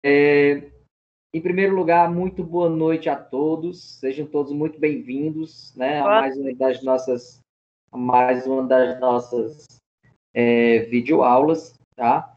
Em primeiro lugar, muito boa noite a todos. Sejam todos muito bem-vindos, né, a mais uma das nossas videoaulas, tá?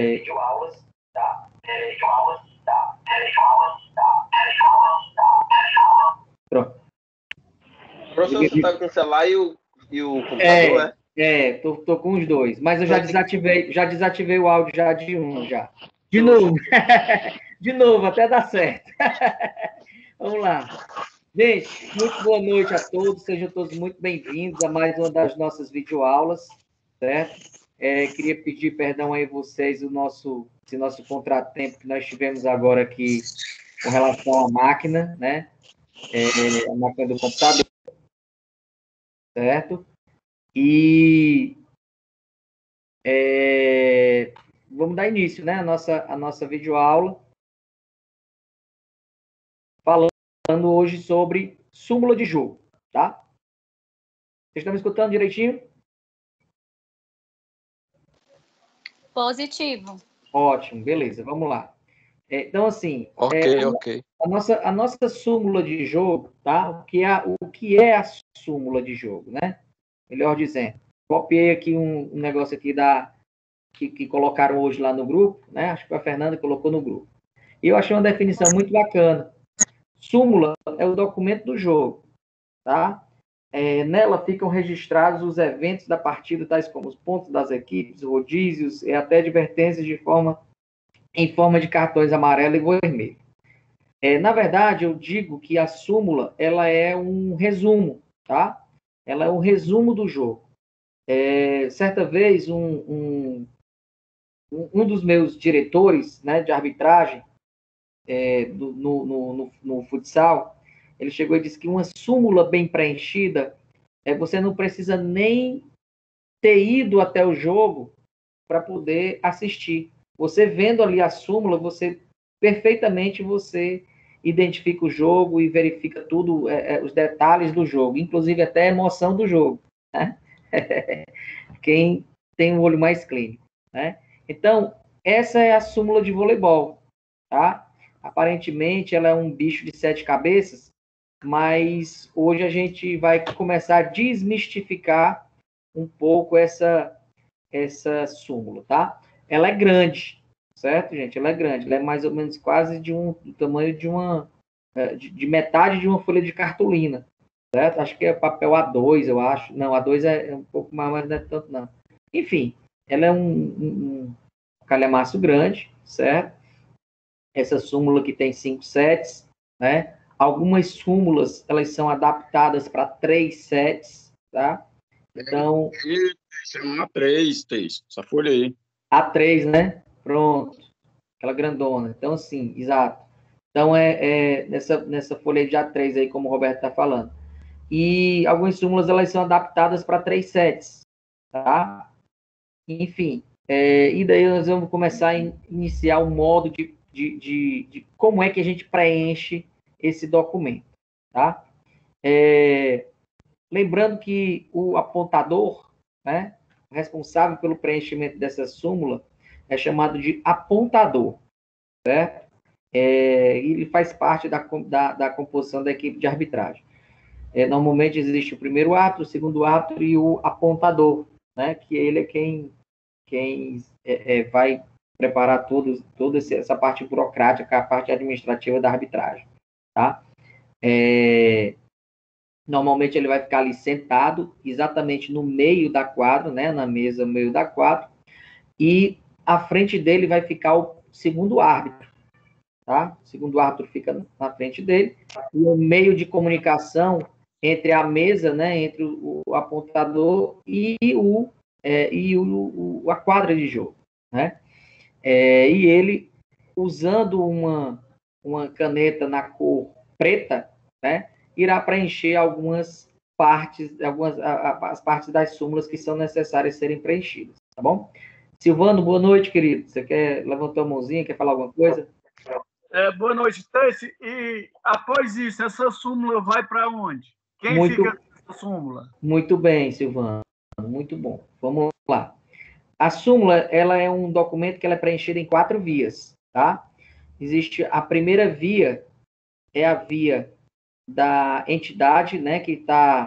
Pronto. Professor, você está com o celular e o computador, tô com os dois, mas eu já desativei o áudio já de um, já. De novo. De novo, até dar certo. Vamos lá. Gente, muito boa noite a todos, sejam todos muito bem-vindos a mais uma das nossas videoaulas, certo? Queria pedir perdão aí a vocês, esse nosso contratempo que nós tivemos agora aqui com relação à máquina, né? A máquina do computador, certo? E vamos dar início, né, a nossa videoaula, falando hoje sobre súmula de jogo, tá? Vocês estão me escutando direitinho? Positivo. Ótimo, beleza, vamos lá. Então, assim, Ok. A nossa súmula de jogo, tá? O que é a súmula de jogo, né? Melhor dizendo, copiei aqui um negócio aqui que colocaram hoje lá no grupo, né? Acho que a Fernanda colocou no grupo. E eu achei uma definição muito bacana. Súmula é o documento do jogo, tá? Nela ficam registrados os eventos da partida, tais como os pontos das equipes, rodízios e até advertências em forma de cartões amarelo e vermelho. Na verdade, eu digo que a súmula ela é um resumo, tá? Ela é um resumo do jogo. Certa vez, um dos meus diretores, né, de arbitragem no futsal, ele chegou e disse que uma súmula bem preenchida, você não precisa nem ter ido até o jogo para poder assistir. Você vendo ali a súmula, perfeitamente você identifica o jogo e verifica tudo, os detalhes do jogo, inclusive até a emoção do jogo, né? Quem tem um olho mais clínico, né? Então, essa é a súmula de voleibol, tá? Aparentemente, ela é um bicho de 7 cabeças, mas hoje a gente vai começar a desmistificar um pouco essa súmula, tá? Ela é grande, certo, gente? Ela é grande, ela é mais ou menos quase do tamanho de metade de uma folha de cartolina, certo? Acho que é papel A2, eu acho. Não, A2 é um pouco mais, mas não é tanto, não. Enfim, ela é um calhamaço grande, certo? Essa súmula que tem 5 sets, né? Algumas súmulas, elas são adaptadas para 3 sets, tá? Então... A3, essa folha aí. A3, né? Pronto. Aquela grandona. Então, sim, exato. Então, nessa folha de A3 aí, como o Roberto está falando. E algumas súmulas, elas são adaptadas para 3 sets, tá? Enfim, e daí nós vamos começar a iniciar um modo de como é que a gente preenche esse documento, tá? Lembrando que o apontador, né, responsável pelo preenchimento dessa súmula, é chamado de apontador, certo? Ele faz parte da composição da equipe de arbitragem. Normalmente existe o primeiro árbitro, o segundo árbitro e o apontador, né, que ele é quem vai preparar toda essa parte burocrática, a parte administrativa da arbitragem, tá? Normalmente ele vai ficar ali sentado, exatamente no meio da quadra, né, na mesa no meio da quadra, e à frente dele vai ficar o segundo árbitro, tá? O segundo árbitro fica na frente dele, e o meio de comunicação entre a mesa, né, entre o apontador e a quadra de jogo, né? E ele, usando uma caneta na cor preta, né, irá preencher algumas partes, as partes das súmulas que são necessárias serem preenchidas, tá bom? Silvano, boa noite, querido. Você quer levantar a mãozinha, quer falar alguma coisa? Boa noite, Stacy. E após isso, essa súmula vai para onde? Quem fica com essa súmula? Muito bem, Silvano. Muito bom. Vamos lá. A súmula, ela é um documento que ela é preenchida em 4 vias, tá? existe a primeira via, é a via da entidade, né, que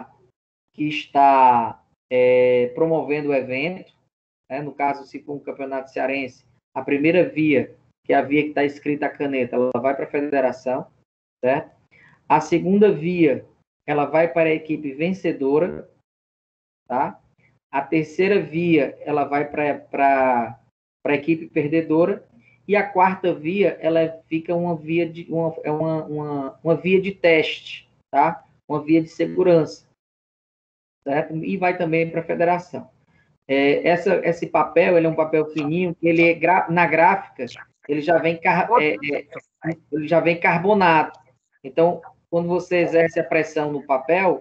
está promovendo o evento, né? No caso, se for um campeonato cearense, a primeira via, que é a via que está escrita a caneta, ela vai para a federação, certo? A segunda via, ela vai para a equipe vencedora, tá? A terceira via, ela vai para a equipe perdedora, e a quarta via, ela fica uma via uma via de teste, tá? Uma via de segurança, certo? E vai também para a federação. Esse papel, ele é um papel fininho, que ele na gráfica, ele já vem, ele já vem carbonado. Então, quando você exerce a pressão no papel,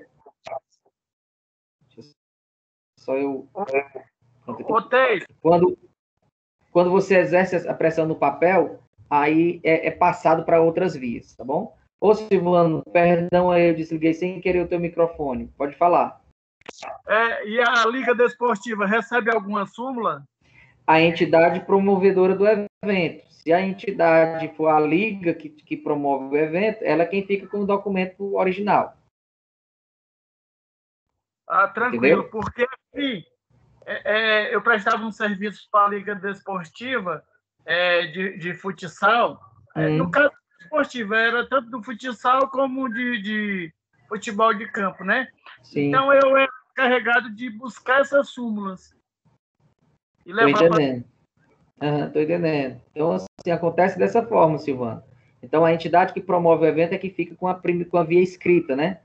só eu... Quando você exerce a pressão no papel, aí é passado para outras vias, tá bom? Ô, Silvano, perdão aí, eu desliguei sem querer o teu microfone. Pode falar. E a Liga Desportiva recebe alguma súmula? A entidade promovedora do evento. Se a entidade for a liga que promove o evento, ela é quem fica com o documento original. Tranquilo, Entendeu? porque aqui eu prestava um serviço para a Liga Desportiva de futsal. No caso esportivo, era tanto do futsal como de futebol de campo, né? Sim. Então, eu era encarregado de buscar essas súmulas. E levar Estou entendendo. Estou entendendo. Então, assim, acontece dessa forma, Silvano. Então, a entidade que promove o evento é que fica com a via escrita, né?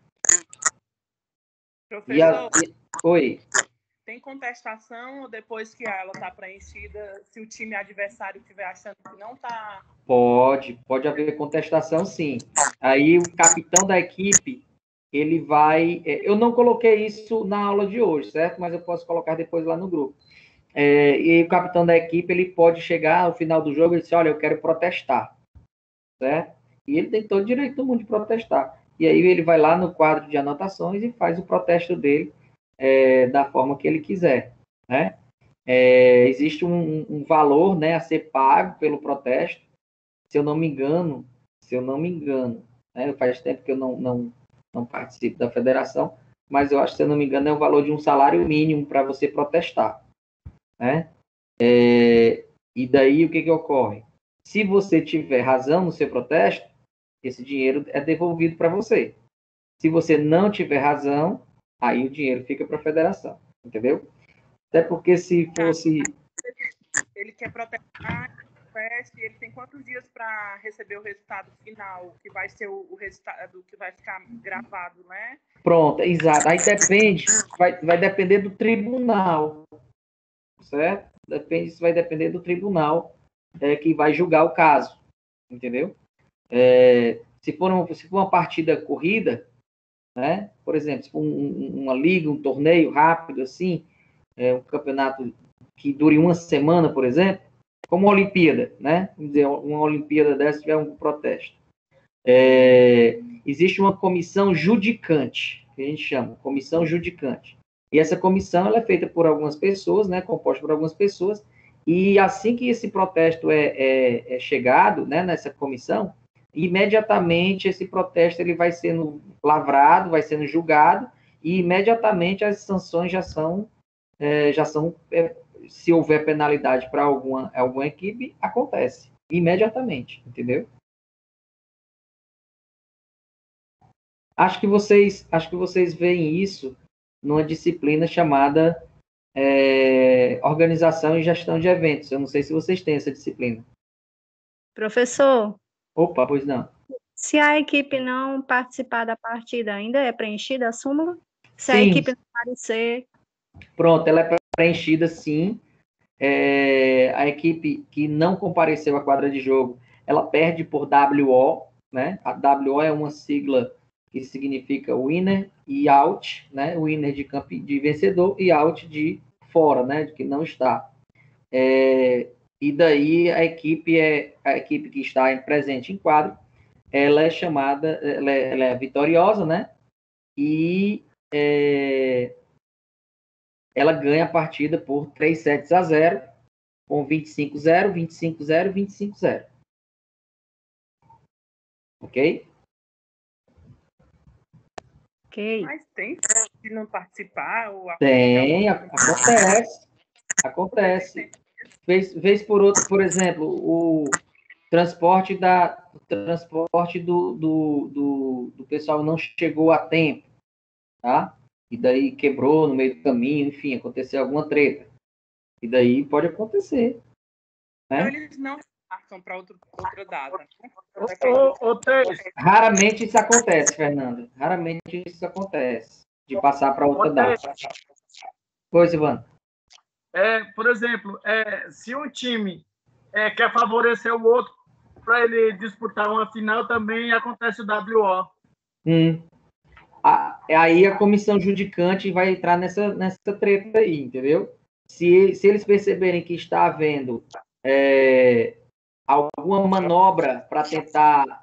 Professor, Oi. tem contestação ou depois que ela está preenchida, se o time adversário estiver achando que não está... Pode haver contestação, sim. Aí, o capitão da equipe, ele vai... Eu não coloquei isso na aula de hoje, certo? Mas eu posso colocar depois lá no grupo. E o capitão da equipe, ele pode chegar ao final do jogo e dizer, olha, eu quero protestar, certo? E ele tem todo o direito do mundo de protestar. E aí ele vai lá no quadro de anotações e faz o protesto dele da forma que ele quiser, né? Existe um valor, né, a ser pago pelo protesto, se eu não me engano, né? Faz tempo que eu não participo da federação, mas eu acho que, se eu não me engano, é o valor de um salário mínimo para você protestar, né? E daí o que ocorre? Se você tiver razão no seu protesto, esse dinheiro é devolvido para você. Se você não tiver razão, aí o dinheiro fica para a federação, entendeu? Até porque se fosse... Ele quer protestar, ele tem quantos dias para receber o resultado final, que vai ser o resultado que vai ficar gravado, né? Pronto, exato. Aí vai depender do tribunal, certo? Isso vai depender do tribunal que vai julgar o caso, entendeu? Se for uma partida corrida, né? Por exemplo, se for uma liga, um torneio rápido, assim, um campeonato que dure uma semana, por exemplo, como uma Olimpíada, né? Vamos dizer, uma Olimpíada dessa tiver um protesto. Existe uma comissão judicante, que a gente chama, comissão judicante. E essa comissão, ela é feita por algumas pessoas, né? Composta por algumas pessoas, e assim que esse protesto é chegado, né, nessa comissão, imediatamente esse protesto ele vai sendo lavrado, vai sendo julgado, e imediatamente as sanções já são se houver penalidade para alguma equipe, acontece imediatamente, entendeu? Acho que vocês veem isso numa disciplina chamada Organização e Gestão de Eventos. Eu não sei se vocês têm essa disciplina. Professor. Opa, pois não. Se a equipe não participar da partida, ainda é preenchida a súmula? Se Sim. A equipe não aparecer... Pronto, ela é preenchida, sim. A equipe que não compareceu à quadra de jogo, ela perde por WO, né? A WO é uma sigla que significa winner e out, né? Winner de vencedor e out de fora, né? De que não está. E daí a equipe que está presente em quadro, ela é chamada, ela é vitoriosa, né? E ela ganha a partida por 3-0, com 25-0, 25-0, 25-0. Ok? Ok. Mas tem de não participar ou Tem, acontece. Vez por outra, por exemplo, o transporte do pessoal não chegou a tempo, tá? E daí quebrou no meio do caminho, enfim, aconteceu alguma treta. E daí pode acontecer, Então né? eles não marcam para outra data. Né? Ô, Teles, Raramente isso acontece, Fernando. Raramente isso acontece, de passar para outra data. Pois, Ivan. por exemplo, se um time quer favorecer o outro para ele disputar uma final, também acontece o WO. Aí a comissão judicante vai entrar nessa treta aí, entendeu? Se eles perceberem que está havendo alguma manobra para tentar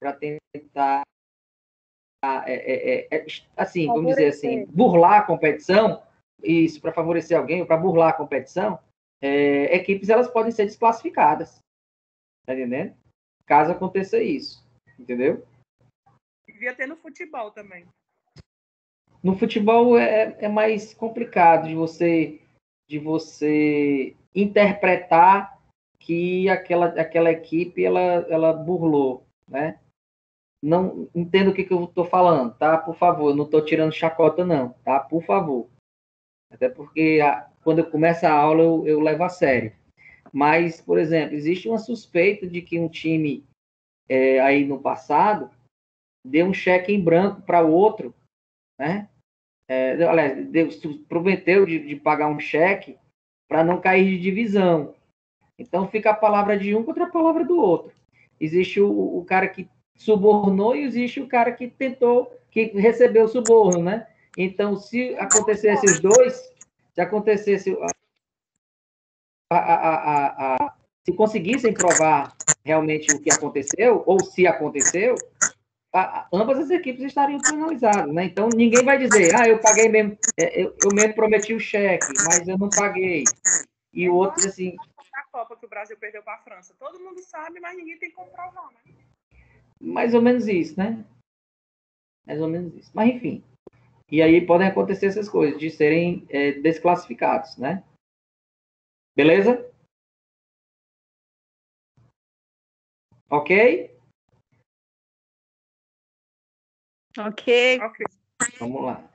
assim, vamos dizer assim, burlar a competição, isso para favorecer alguém ou para burlar a competição, equipes elas podem ser desclassificadas, tá entendendo? Caso aconteça isso, entendeu? Devia ter no futebol também. No futebol é mais complicado de você interpretar que aquela equipe ela burlou, né? Não entendo o que eu estou falando, tá? Por favor, não estou tirando chacota não, tá? Por favor. Até porque quando eu começo a aula eu levo a sério. Mas, por exemplo, existe uma suspeita de que um time aí no passado deu um cheque em branco para o outro, né? Aliás, Deus prometeu de pagar um cheque para não cair de divisão. Então fica a palavra de um contra a palavra do outro. Existe o cara que subornou e existe o cara que tentou, que recebeu o suborno, né? Então, se acontecesse os dois, se acontecesse se conseguissem provar realmente o que aconteceu, ou se aconteceu, ambas as equipes estariam penalizadas, né? Então, ninguém vai dizer, eu paguei mesmo, eu mesmo prometi o cheque, mas eu não paguei. E o outro, assim... A Copa que o Brasil perdeu para a França. Todo mundo sabe, mas ninguém tem como provar, né? Mais ou menos isso, né? Mais ou menos isso. Mas, enfim. E aí podem acontecer essas coisas, de serem desclassificados, né? Beleza? Ok? Ok. Vamos lá.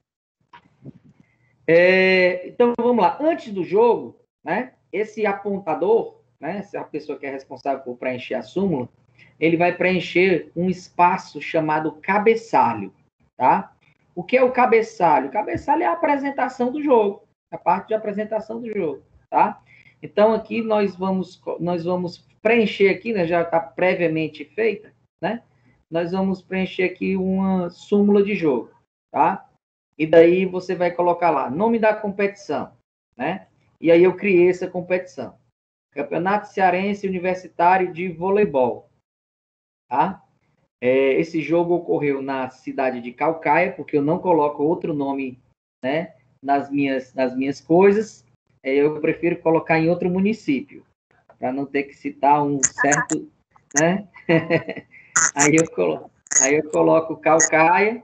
Então, vamos lá. Antes do jogo, né? Esse apontador, né? Essa pessoa que é responsável por preencher a súmula, ele vai preencher um espaço chamado cabeçalho, tá? O que é o cabeçalho? O cabeçalho é a apresentação do jogo, a parte de apresentação do jogo, tá? Então, aqui nós vamos preencher aqui, né? Já está previamente feita, né? Nós vamos preencher aqui uma súmula de jogo, tá? E daí você vai colocar lá, nome da competição, né? E aí eu criei essa competição. Campeonato Cearense Universitário de Voleibol, tá? Esse jogo ocorreu na cidade de Calcaia, porque eu não coloco outro nome, né, nas minhas coisas. Eu prefiro colocar em outro município, para não ter que citar um certo, né? aí eu coloco Calcaia,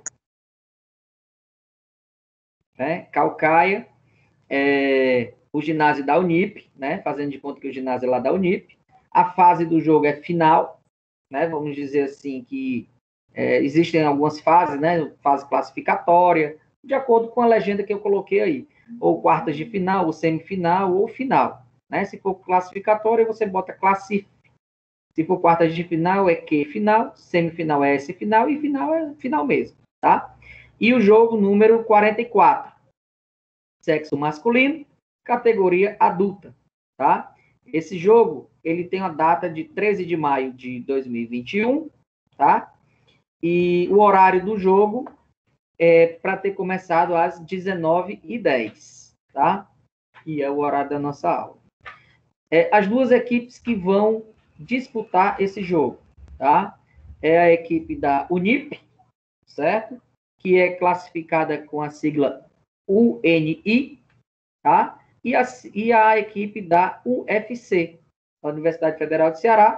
né? Calcaia, o ginásio da Unip, né? Fazendo de conta que o ginásio é lá da Unip. A fase do jogo é final, né? Vamos dizer assim que existem algumas fases, né? Fase classificatória, de acordo com a legenda que eu coloquei aí. Ou quartas de final, ou semifinal, ou final. Né? Se for classificatória, você bota classifica. Se for quartas de final, é Q final, semifinal é S final, e final é final mesmo, tá? E o jogo número 44. Sexo masculino, categoria adulta, tá? Esse jogo, ele tem a data de 13 de maio de 2021, tá? E o horário do jogo é para ter começado às 19h10, tá? E é o horário da nossa aula. As duas equipes que vão disputar esse jogo, tá? É a equipe da Unip, certo? Que é classificada com a sigla UNI, tá? E a equipe da UFC, a Universidade Federal de Ceará,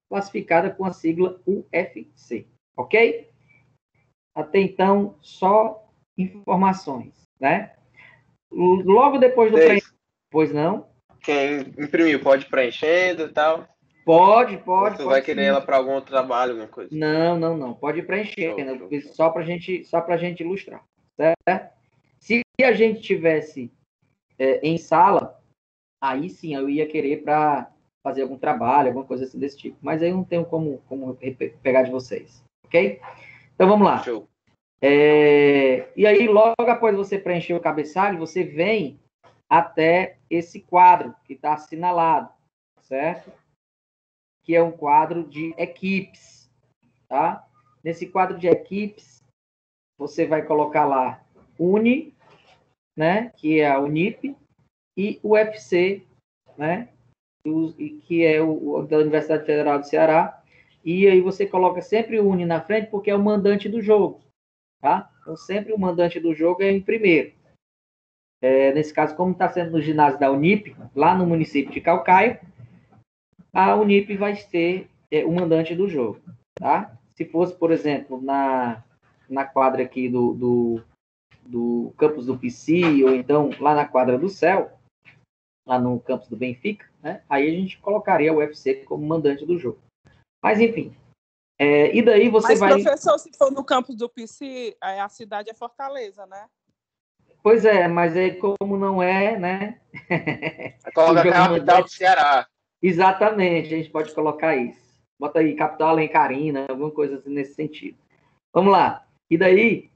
classificada com a sigla UFC, ok? Até então, só informações, né? Logo depois do preenchimento, pois não? Quem imprimiu pode ir preenchendo e tal? Pode Ou tu vai querer sim. ela para algum outro trabalho, alguma coisa? Não. Pode ir preenchendo. Show. Só para gente ilustrar, certo? Se a gente tivesse em sala, aí sim eu ia querer para fazer algum trabalho, alguma coisa assim desse tipo. Mas aí eu não tenho como pegar de vocês, ok? Então vamos lá. Show. E aí, logo após você preencher o cabeçalho, você vem até esse quadro que está assinalado, certo? Que é um quadro de equipes, tá? Nesse quadro de equipes, você vai colocar lá Uni, né? Que é a Unip, e o UFC, né? Que é o da Universidade Federal do Ceará. E aí você coloca sempre o Uni na frente, porque é o mandante do jogo, tá? Então, sempre o mandante do jogo é em primeiro. Nesse caso, como está sendo no ginásio da Unip, lá no município de Calcaia, a Unip vai ser o mandante do jogo, tá? Se fosse, por exemplo, na quadra aqui do campus do PC, ou então lá na quadra do Céu, lá no campus do Benfica, né? Aí a gente colocaria o UFC como mandante do jogo. Mas, enfim. E daí você Mas, vai... professor, se for no campus do PC, a cidade é Fortaleza, né? Pois é, mas aí como não é, né? Coloca a capital do Ceará. Exatamente, a gente pode colocar isso. Bota aí, capital Alencarina, alguma coisa assim nesse sentido. Vamos lá. E daí...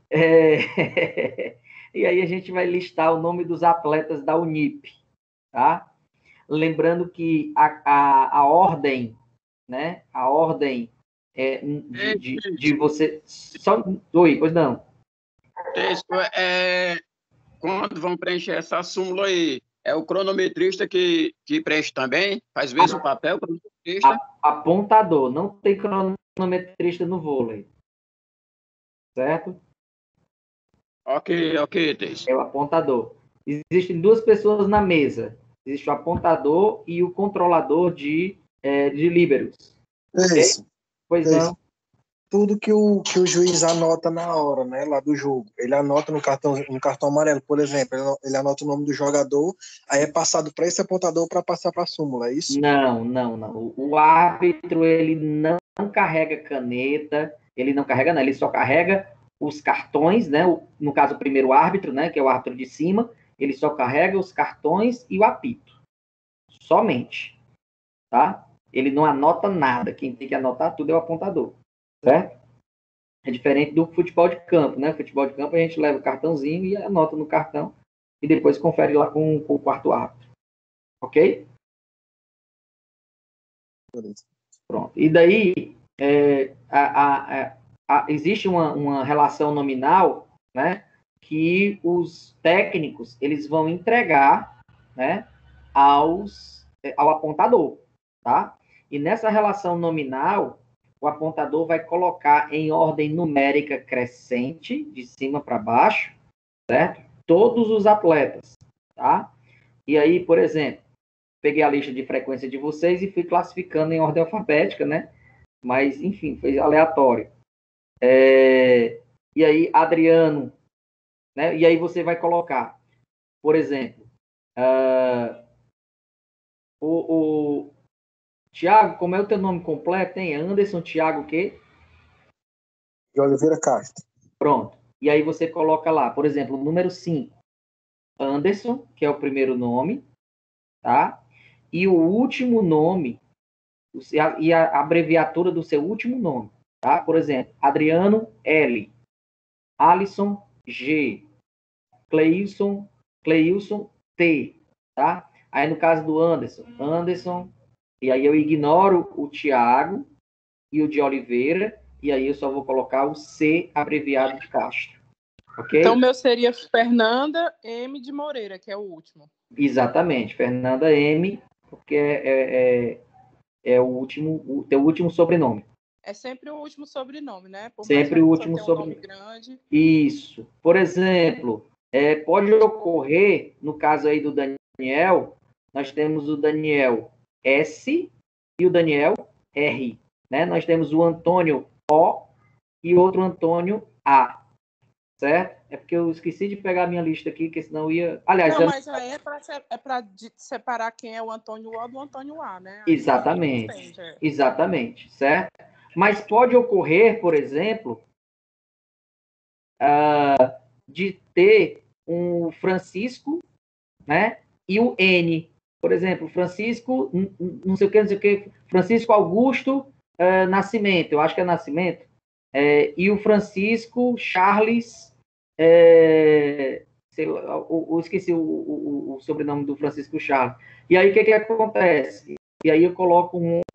e aí a gente vai listar o nome dos atletas da Unip, tá? Lembrando que a ordem, né? A ordem de você... Só... Oi, pois não. Quando vão preencher essa súmula aí, é o cronometrista que preenche também? Faz mesmo o papel cronometrista? Apontador. Não tem cronometrista no vôlei. Certo? Ok, Teis. É o apontador. Existem duas pessoas na mesa. Existe o apontador e o controlador de líberos. Isso. Okay? Pois não. Tudo que o juiz anota na hora, né, lá do jogo. Ele anota no cartão amarelo, por exemplo, ele anota o nome do jogador, aí é passado para esse apontador para passar para a súmula, é isso? Não. O árbitro, ele não carrega caneta, ele não carrega, não, ele só carrega os cartões, né? No caso, o primeiro árbitro, né, que é o árbitro de cima, ele só carrega os cartões e o apito. Somente. Tá? Ele não anota nada. Quem tem que anotar tudo é o apontador. Certo? É diferente do futebol de campo, né? Futebol de campo a gente leva o cartãozinho e anota no cartão e depois confere lá com o quarto árbitro. Ok? Pronto. E daí existe uma relação nominal, né? Que os técnicos eles vão entregar, né? Ao apontador, tá? E nessa relação nominal o apontador vai colocar em ordem numérica crescente, de cima para baixo, certo? Todos os atletas, tá? E aí, por exemplo, peguei a lista de frequência de vocês e fui classificando em ordem alfabética, né? Mas, enfim, foi aleatório. E aí, Adriano, né? E aí você vai colocar, por exemplo, o Tiago, como é o teu nome completo, hein? Anderson Tiago o quê? De Oliveira Castro. Pronto. E aí você coloca lá, por exemplo, o número 5, Anderson, que é o primeiro nome, tá? E o último nome, e a abreviatura do seu último nome, tá? Por exemplo, Adriano L, Alisson G, Cleilson T, tá? Aí no caso do Anderson, e aí eu ignoro o Tiago e o de Oliveira, e aí eu só vou colocar o C abreviado de Castro. Ok? Então, o meu seria Fernanda M. de Moreira, que é o último. Exatamente, Fernanda M, porque é o teu último sobrenome. É sempre o último sobrenome, né? Por sempre o último sobrenome. Um nome grande. Isso. Por exemplo, pode ocorrer, no caso aí do Daniel, nós temos o Daniel S e o Daniel R. né? Nós temos o Antônio O e outro Antônio A, certo? É porque eu esqueci de pegar a minha lista aqui, que senão ia... Aliás, Não, mas aí é para separar quem é o Antônio O do Antônio A, né? Aí exatamente, entende, é. exatamente, certo? Mas pode ocorrer, por exemplo, de ter um Francisco, né? E o N. Por exemplo, Francisco, não sei o que, Francisco Augusto Nascimento, eu acho que é Nascimento, e o Francisco Charles, sei lá, eu esqueci o sobrenome do Francisco Charles. E aí, o que acontece? E aí eu coloco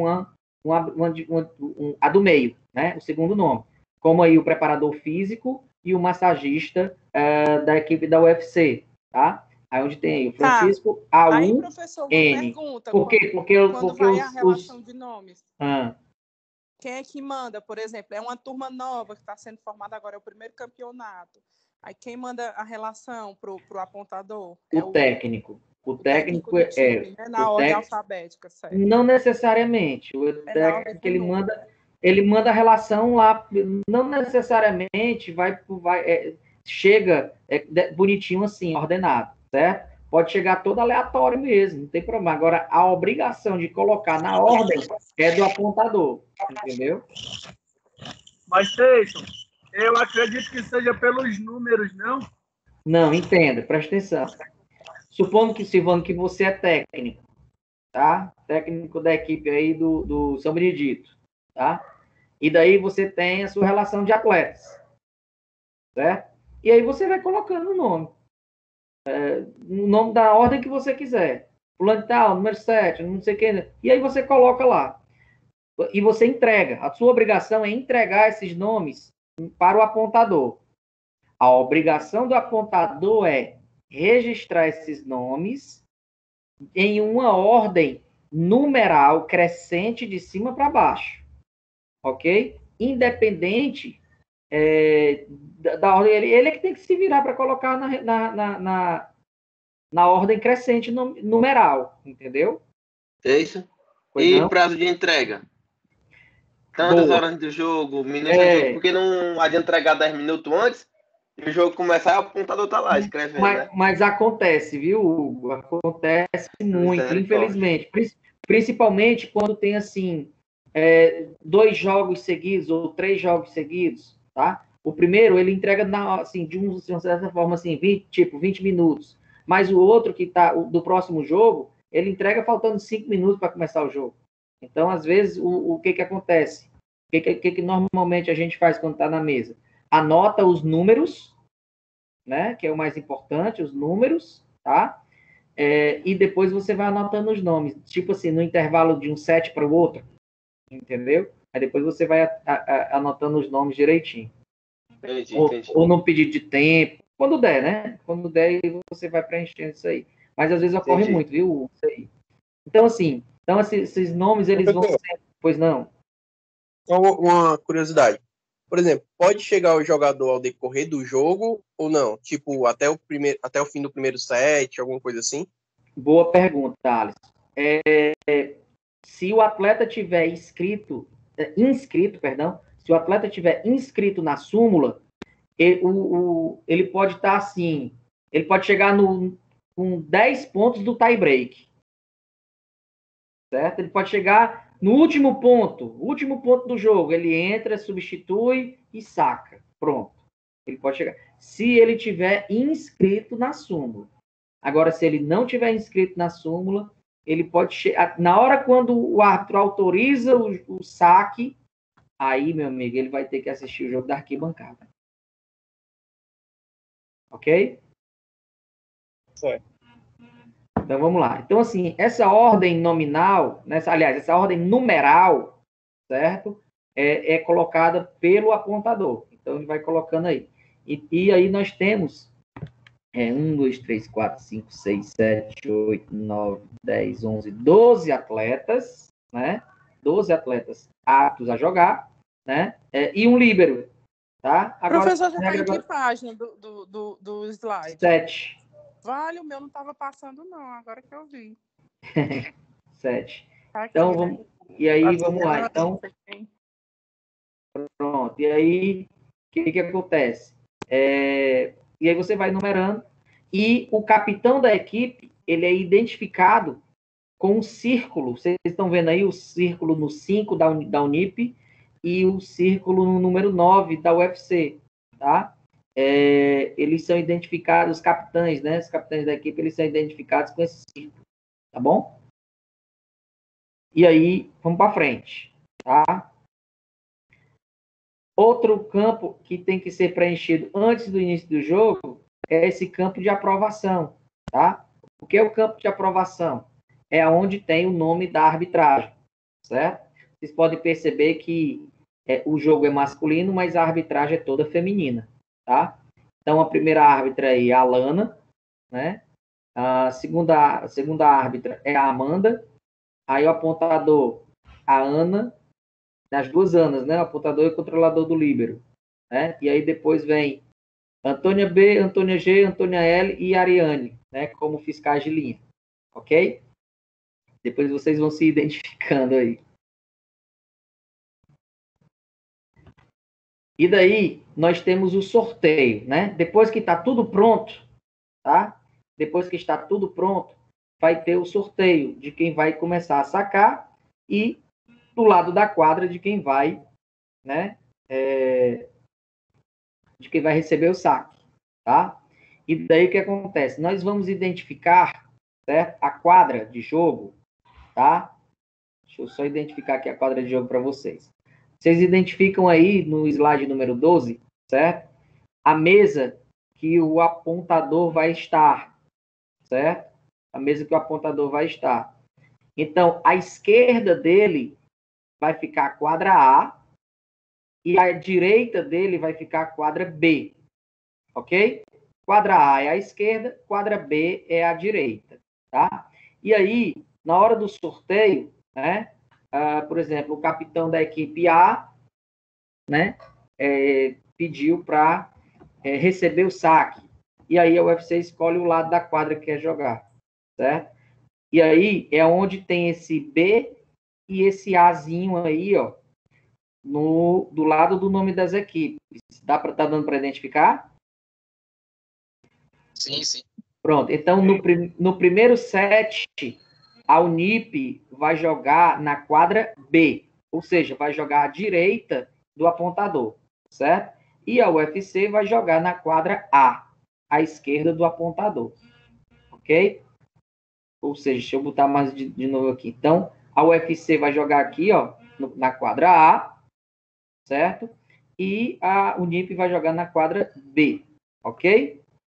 a do meio, né? O segundo nome. Como aí o preparador físico e o massagista da equipe da UFC, tá? Aí onde tem aí o Francisco A1N. Aí, professor, uma pergunta. Por quê? Quando vai a relação de nomes, quem é que manda, por exemplo? É uma turma nova que está sendo formada agora, é o primeiro campeonato. Aí quem manda a relação para o apontador? O técnico. O técnico do time, né? Na ordem alfabética, certo? Não necessariamente. O técnico, ele manda a relação lá, não necessariamente chega bonitinho assim, ordenado, certo? Pode chegar todo aleatório mesmo, não tem problema. Agora, a obrigação de colocar na ordem é do apontador, entendeu? Mas, Teixo, eu acredito que seja pelos números, não? Não, entenda, presta atenção. Supondo que, Silvano, que você é técnico, tá? Técnico da equipe aí do São Benedito, tá? E daí você tem a sua relação de atletas, certo? E aí você vai colocando o nome. O nome da ordem que você quiser. Fulano de tal, número 7, não sei o que. E aí você coloca lá. E você entrega. A sua obrigação é entregar esses nomes para o apontador. A obrigação do apontador é registrar esses nomes em uma ordem numeral crescente de cima para baixo. Ok? Independente da ordem, ele é que tem que se virar para colocar na ordem crescente numeral, entendeu? É isso. Pois e não? Prazo de entrega? Tantas horas do jogo, minutos do jogo, porque não adianta entregar 10 minutos antes e o jogo começar e o apontador tá lá escrevendo, né? Mas acontece, viu, Hugo? Acontece muito, infelizmente. Principalmente quando tem, assim, 2 jogos seguidos ou 3 jogos seguidos, tá? O primeiro, ele entrega, assim, de uma certa forma, assim, 20 minutos. Mas o outro, que tá do próximo jogo, ele entrega faltando 5 minutos para começar o jogo. Então, às vezes, o que acontece? O que normalmente a gente faz quando está na mesa? Anota os números, né? Que é o mais importante, os números, tá? E depois você vai anotando os nomes. Tipo assim, no intervalo de um set para o outro, entendeu? Aí depois você vai anotando os nomes direitinho. Entendi. Ou no pedido de tempo, quando der, né? Quando der, você vai preenchendo isso aí. Mas às vezes ocorre muito, viu? Isso aí. Então, assim, esses nomes, eles vão ser... Pois não? Uma curiosidade. Por exemplo, pode chegar o jogador ao decorrer do jogo ou não? Tipo, até o fim do primeiro set, alguma coisa assim? Boa pergunta, Alisson. Se o atleta tiver inscrito, se o atleta tiver inscrito na súmula, ele pode estar assim, ele pode chegar com 10 pontos do tie break. Certo? Ele pode chegar no último ponto do jogo, ele entra, substitui e saca. Pronto. Ele pode chegar. Se ele tiver inscrito na súmula. Agora, se ele não tiver inscrito na súmula, ele pode chegar. Na hora quando o árbitro autoriza o saque, aí, meu amigo, ele vai ter que assistir o jogo da arquibancada. Ok? Certo. Então, vamos lá. Então, assim, essa ordem nominal, essa ordem numeral, certo? É colocada pelo apontador. Então, ele vai colocando aí. E aí nós temos 1, 2, 3, 4, 5, 6, 7, 8, 9, 10, 11, 12 atletas, né? 12 atletas aptos a jogar, né? E um líbero, tá? Agora, professor, você está em que página do slide? 7. Vale, o meu não estava passando, não. Agora que eu vi. 7. Tá aqui, Então, E aí, vamos lá. Então, pronto. E aí, o que acontece? E aí você vai numerando. E o capitão da equipe, ele é identificado com um círculo. Vocês estão vendo aí o círculo no 5 da Unip e o círculo no número 9 da UFC, tá? Eles são identificados, os capitães, né? Os capitães da equipe, eles são identificados com esse círculo, tá bom? E aí, vamos para frente, tá? Outro campo que tem que ser preenchido antes do início do jogo é esse campo de aprovação, tá? O que é o campo de aprovação? É onde tem o nome da arbitragem, certo? Vocês podem perceber que o jogo é masculino, mas a arbitragem é toda feminina, tá? Então, a primeira árbitra aí é a Lana, né? A segunda árbitra é a Amanda. Aí o apontador, a Ana, as duas Anas, né? O apontador e o controlador do líbero, né? E aí depois vem Antônia B, Antônia G, Antônia L e Ariane, né? Como fiscais de linha, ok? Depois vocês vão se identificando aí. E daí nós temos o sorteio, né? Depois que está tudo pronto, tá? Depois que está tudo pronto, vai ter o sorteio de quem vai começar a sacar e do lado da quadra de quem vai, né? De quem vai receber o saque, tá? E daí o que acontece? Nós vamos identificar, certo? A quadra de jogo, tá? Deixa eu só identificar aqui a quadra de jogo para vocês. Vocês identificam aí no slide número 12, certo? A mesa que o apontador vai estar, certo? A mesa que o apontador vai estar. Então, à esquerda dele vai ficar a quadra A e à direita dele vai ficar a quadra B, ok? Quadra A é à esquerda, quadra B é à direita, tá? E aí, na hora do sorteio, né? Por exemplo, o capitão da equipe A, né? Pediu para receber o saque. E aí a UFC escolhe o lado da quadra que quer jogar, certo? E aí é onde tem esse B e esse Azinho aí, ó, do lado do nome das equipes. Tá dando para identificar? Sim, sim. Pronto. Então, no primeiro set, a Unip vai jogar na quadra B, ou seja, vai jogar à direita do apontador, certo? E a UFC vai jogar na quadra A, à esquerda do apontador, ok? Ou seja, deixa eu botar mais de novo aqui. Então, a UFC vai jogar aqui, ó, na quadra A, certo? E a Unip vai jogar na quadra B, ok?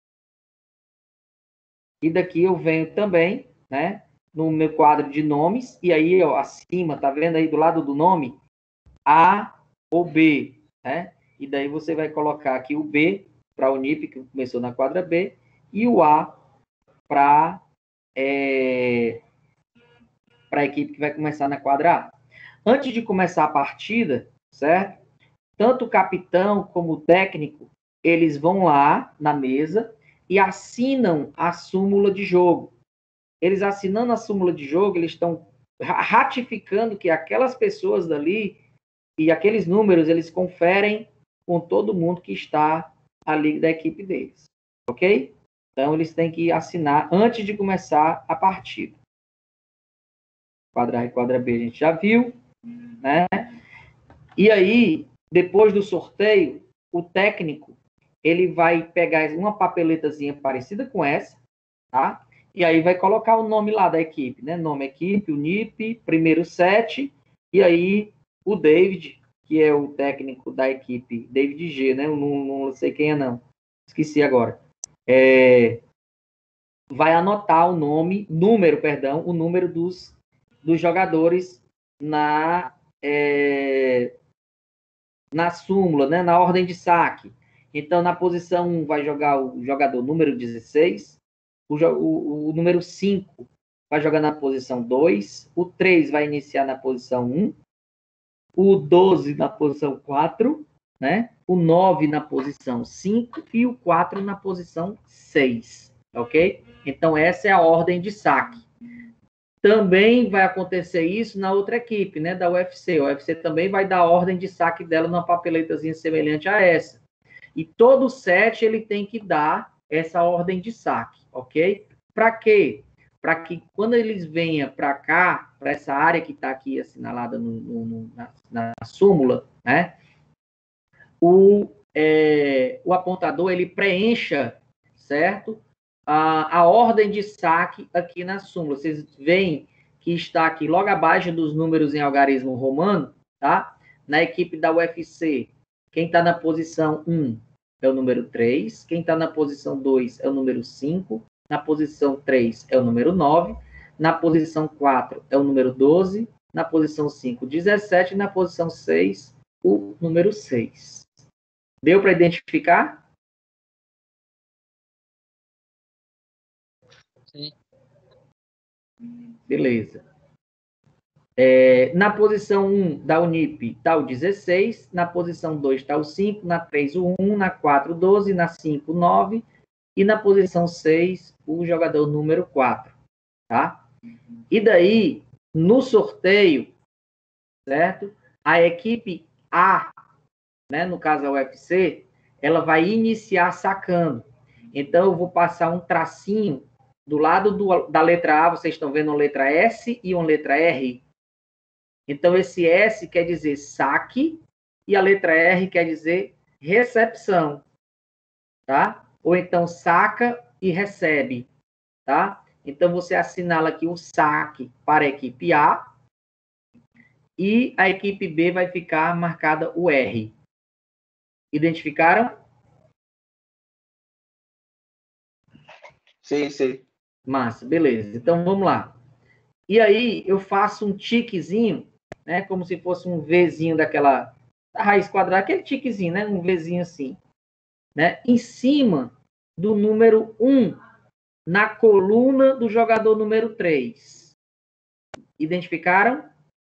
E daqui eu venho também, né, no meu quadro de nomes, e aí, ó, acima, tá vendo aí do lado do nome? A ou B, né? E daí você vai colocar aqui o B para a Unip, que começou na quadra B, e o A para a equipe que vai começar na quadra A. Antes de começar a partida, certo? Tanto o capitão como o técnico, eles vão lá na mesa e assinam a súmula de jogo. Eles assinando a súmula de jogo, eles estão ratificando que aquelas pessoas dali e aqueles números, eles conferem com todo mundo que está ali da equipe deles, ok? Então, eles têm que assinar antes de começar a partida. Quadra A e quadra B a gente já viu, né? E aí, depois do sorteio, o técnico, ele vai pegar uma papeletazinha parecida com essa, tá? E aí vai colocar o nome lá da equipe, né? Nome equipe, Unip, primeiro set, e aí o David, que é o técnico da equipe, David G, né? Eu não sei quem é, não. Esqueci agora. Vai anotar o número dos jogadores na súmula, né? Na ordem de saque. Então, na posição 1 vai jogar o jogador número 16, o número 5 vai jogar na posição 2, o 3 vai iniciar na posição 1, o 12 na posição 4, né? O 9 na posição 5 e o 4 na posição 6, ok? Então, essa é a ordem de saque. também vai acontecer isso na outra equipe, né, da UFC. A UFC também vai dar a ordem de saque dela numa papeletazinha semelhante a essa. E todo set ele tem que dar essa ordem de saque, ok? Para quê? Para que quando eles venham para cá, para essa área que está aqui assinalada na súmula, né, o apontador ele preencha, certo? A ordem de saque aqui na súmula. Vocês veem que está aqui logo abaixo dos números em algarismo romano, tá? Na equipe da UFC, quem está na posição 1 é o número 3, quem está na posição 2 é o número 5, na posição 3 é o número 9, na posição 4 é o número 12, na posição 5, 17, e na posição 6, o número 6. Deu para identificar? Sim. Beleza. Na posição 1 da Unip está o 16, na posição 2 está o 5, na 3 o 1, na 4 o 12, na 5 o 9 e na posição 6 o jogador número 4, tá? E daí, no sorteio, certo? A equipe A, né, no caso a UFC, ela vai iniciar sacando. Então, eu vou passar um tracinho do lado da letra A, vocês estão vendo uma letra S e uma letra R. Então, esse S quer dizer saque e a letra R quer dizer recepção, tá? Ou então saca e recebe, tá? Então, você assinala aqui o saque para a equipe A e a equipe B vai ficar marcada o R. Identificaram? Sim, sim. Massa, beleza. Então, vamos lá. E aí, eu faço um tiquezinho, né? Como se fosse um Vzinho daquela raiz quadrada, aquele tiquezinho, né? Um Vzinho assim, né? Em cima do número 1, na coluna do jogador número 3. Identificaram?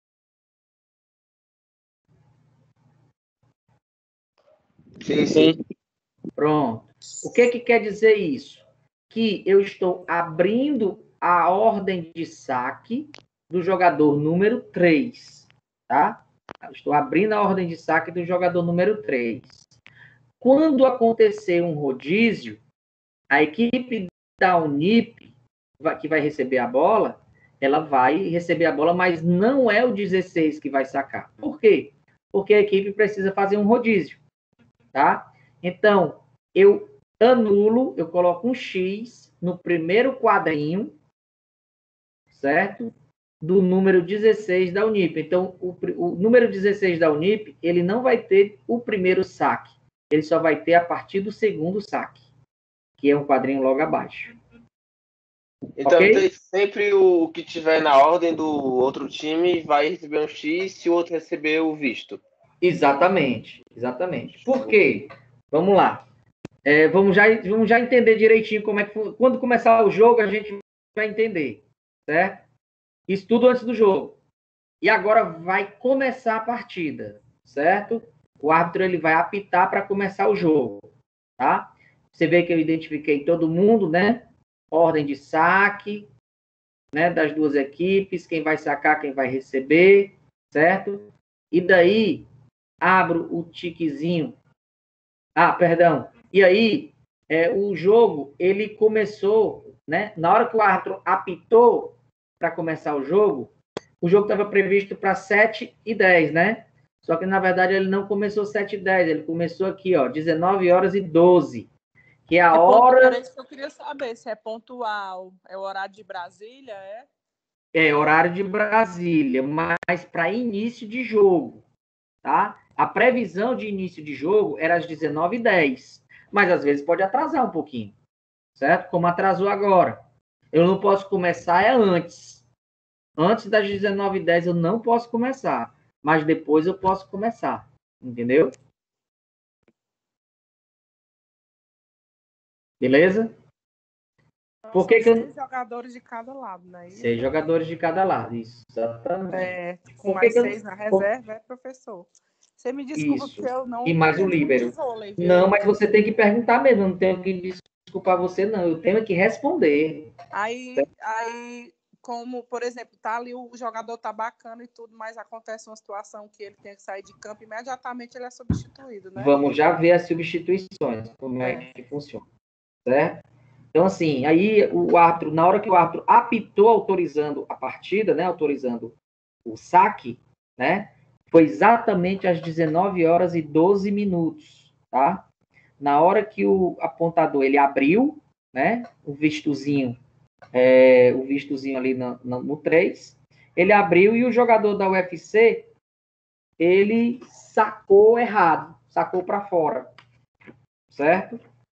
Sim, sim. Pronto. O que quer dizer isso? Que eu estou abrindo a ordem de saque do jogador número 3, tá? Eu estou abrindo a ordem de saque do jogador número 3. Quando acontecer um rodízio, a equipe da Unip, que vai receber a bola, ela vai receber a bola, mas não é o 16 que vai sacar. Por quê? Porque a equipe precisa fazer um rodízio, tá? Então, eu anulo, eu coloco um X no primeiro quadrinho, certo? Do número 16 da Unip. Então, o número 16 da Unip, ele não vai ter o primeiro saque. Ele só vai ter a partir do segundo saque, que é um quadrinho logo abaixo. Então, Okay? sempre o que tiver na ordem do outro time vai receber um X se o outro receber o visto. Exatamente, exatamente. Por quê? Vamos lá. Vamos já entender direitinho como é que... Quando começar o jogo, a gente vai entender, certo? Isso tudo antes do jogo. E agora vai começar a partida, certo? O árbitro ele vai apitar para começar o jogo, tá? Você vê que eu identifiquei todo mundo, né? Ordem de saque, né? Das duas equipes, quem vai sacar, quem vai receber, certo? E daí, abro o tiquezinho. Perdão. E aí, o jogo, ele começou, né? Na hora que o árbitro apitou para começar o jogo estava previsto para 7h10, né? Só que, na verdade, ele não começou 7h10, ele começou aqui, ó, 19h12, que é a hora... Era isso que eu queria saber, se é pontual, é o horário de Brasília, é? É, horário de Brasília, mas para início de jogo, tá? A previsão de início de jogo era às 19h10, mas às vezes pode atrasar um pouquinho, certo? Como atrasou agora. Eu não posso começar antes. Antes das 19h10 eu não posso começar, mas depois eu posso começar, entendeu? Beleza? Por que 6 jogadores de cada lado, né? 6 jogadores de cada lado, isso, exatamente. Com mais 6 na reserva, professor. Você me desculpa porque eu não... E mais o líbero. Vôlei, não, mas você tem que perguntar mesmo, não tenho que desculpar você, não. Eu tenho que responder. Aí como, por exemplo, tá ali, o jogador tá bacana e tudo, mas acontece uma situação que ele tem que sair de campo, imediatamente ele é substituído, né? Vamos já ver as substituições, como é que funciona, certo? Então, assim, aí o árbitro, na hora que o árbitro apitou autorizando a partida, né, autorizando o saque, né, foi exatamente às 19h12, tá? Na hora que o apontador, ele abriu, né, o vistozinho ali no 3, ele abriu e o jogador da UFC, ele sacou errado, sacou para fora, certo?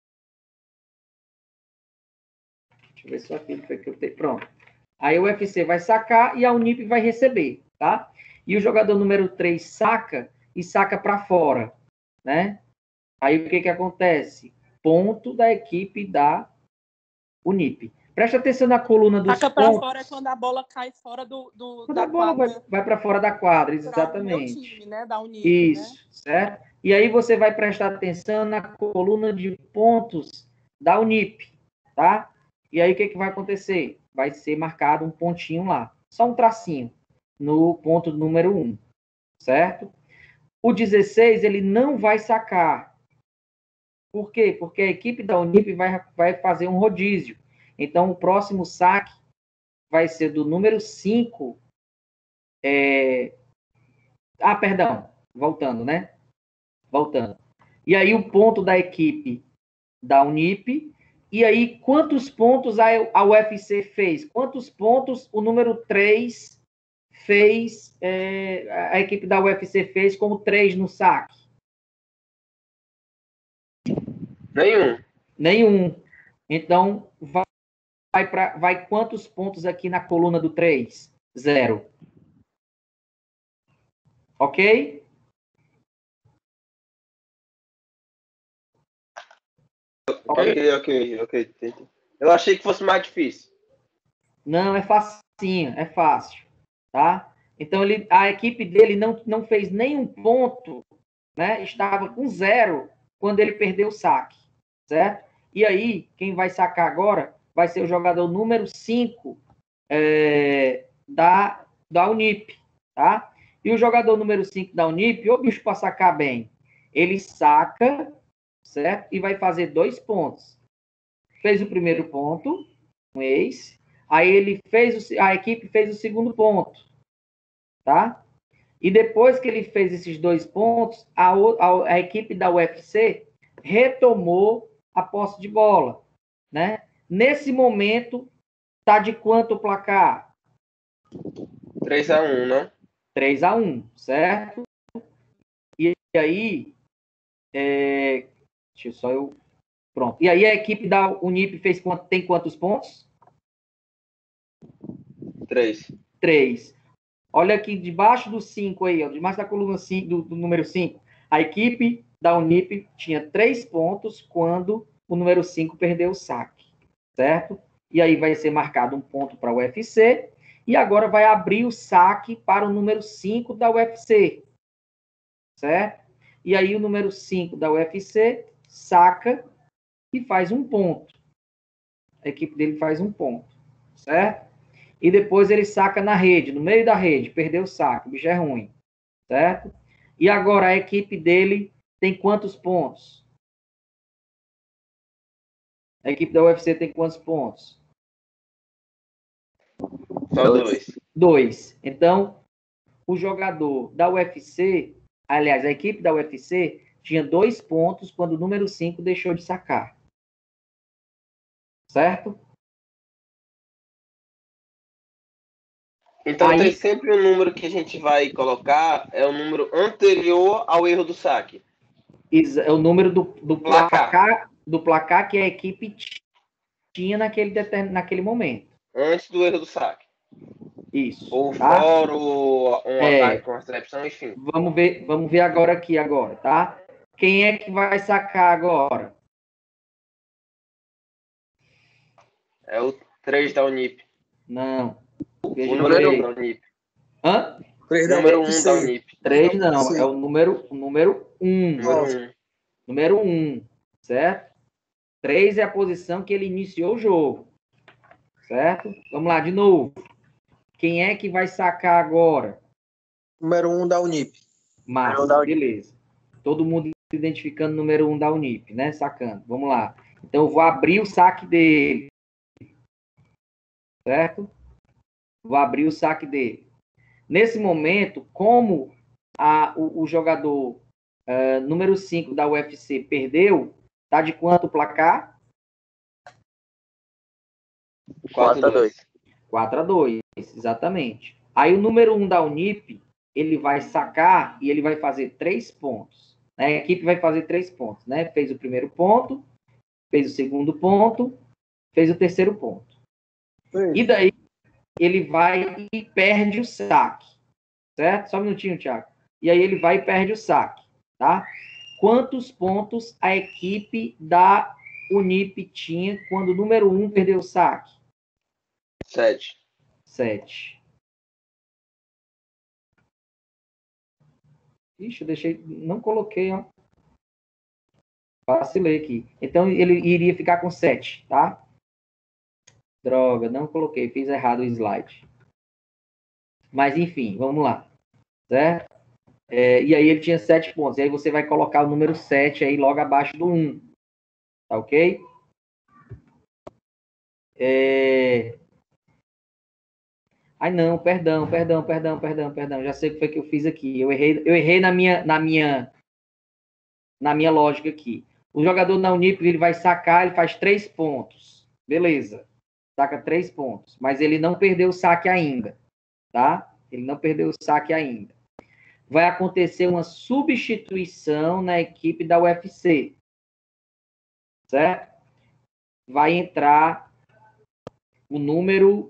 Deixa eu ver se aquilo foi que eu tenho. Pronto. Aí o UFC vai sacar e a Unip vai receber, tá? E o jogador número 3 saca e saca para fora, né? Aí o que acontece? Ponto da equipe da Unip. Presta atenção na coluna dos saca para fora é quando a bola cai fora quando a bola vai para fora da quadra, exatamente. Meu time, né? Da Unip, isso, né? Certo? E aí você vai prestar atenção na coluna de pontos da Unip, tá? E aí o que vai acontecer? Vai ser marcado um pontinho lá, só um tracinho, no ponto número 1, certo? O 16, ele não vai sacar. Por quê? Porque a equipe da Unip vai fazer um rodízio. Então, o próximo saque vai ser do número 5. Perdão. Voltando, né? Voltando. E aí, o ponto da equipe da Unip. E aí, quantos pontos a UFC fez? Quantos pontos o número 3 fez, a equipe da UFC fez como 3 no saque? Nenhum. Então, vai quantos pontos aqui na coluna do 3? 0. Ok? Ok. Eu achei que fosse mais difícil. Não, é facinho, é fácil, tá? Então, a equipe dele não fez nenhum ponto, né? Estava com 0 quando ele perdeu o saque, certo? E aí, quem vai sacar agora vai ser o jogador número 5 da Unip, tá? E o jogador número 5 da Unip, o bicho para sacar bem, ele saca, certo? E vai fazer 2 pontos. Fez o primeiro ponto, um ace, aí a equipe fez o segundo ponto, tá? E depois que ele fez esses 2 pontos, a equipe da UFC retomou a posse de bola, né? Nesse momento, tá de quanto o placar? 3-1, não? 3-1, certo? E aí, deixa eu só eu... Pronto. E aí a equipe da Unip tem quantos pontos? 3. Olha aqui, debaixo do 5 aí, ó, debaixo da coluna 5, do número 5, a equipe da Unip tinha 3 pontos quando o número 5 perdeu o saque, certo? E aí vai ser marcado um ponto para o UFC, e agora vai abrir o saque para o número 5 da UFC, certo? E aí o número 5 da UFC saca e faz um ponto. A equipe dele faz um ponto, certo? E depois ele saca na rede, no meio da rede, perdeu o saque, o bicho é ruim, certo? E agora a equipe dele tem quantos pontos? A equipe da UFC tem quantos pontos? Só 2. 2. Então, o jogador da UFC, aliás, a equipe da UFC tinha 2 pontos quando o número 5 deixou de sacar. Certo? Então, tem sempre um número que a gente vai colocar, é o número anterior ao erro do saque. É o número do placar que a equipe tinha naquele momento. Antes do erro do saque. Isso. Ou tá? fora, ou um ataque com recepção, enfim. Vamos ver agora, tá? Quem é que vai sacar agora? É o 3 da Unip. Não. O número 1 da Unip. Hã? O número 1 da Unip. 3 não, é o número 1. Número 1, certo? 3 é a posição que ele iniciou o jogo. Certo? Vamos lá, de novo. Quem é que vai sacar agora? Número 1 da Unip. Massa, beleza. Todo mundo identificando o número 1 da Unip, né? Sacando. Vamos lá. Então, eu vou abrir o saque dele. Certo? Vou abrir o saque dele. Nesse momento, como o jogador número 5 da UFC perdeu, tá de quanto o placar? 4-2. 4-2, exatamente. Aí o número 1 da Unip, ele vai sacar e ele vai fazer 3 pontos. A equipe vai fazer 3 pontos, né? Fez o primeiro ponto, fez o segundo ponto, fez o terceiro ponto. E daí ele vai e perde o saque. Certo? Só um minutinho, Thiago. E aí ele vai e perde o saque, tá? Quantos pontos a equipe da Unip tinha quando o número 1 perdeu o saque? 7. Ixi, eu deixei... Não coloquei, ó. Vacilei aqui. Então, ele iria ficar com 7, tá? Droga, não coloquei. Fiz errado o slide. Mas, enfim, vamos lá. Certo? E aí ele tinha 7 pontos. E aí você vai colocar o número 7 aí logo abaixo do 1. Tá ok? Ai, não, perdão. Já sei o que foi que eu fiz aqui. Eu errei na minha lógica aqui. O jogador da Unip, ele vai sacar, ele faz 3 pontos. Beleza. Saca 3 pontos. Mas ele não perdeu o saque ainda. Tá? Ele não perdeu o saque ainda. Vai acontecer uma substituição na equipe da UFC. Certo? Vai entrar o número...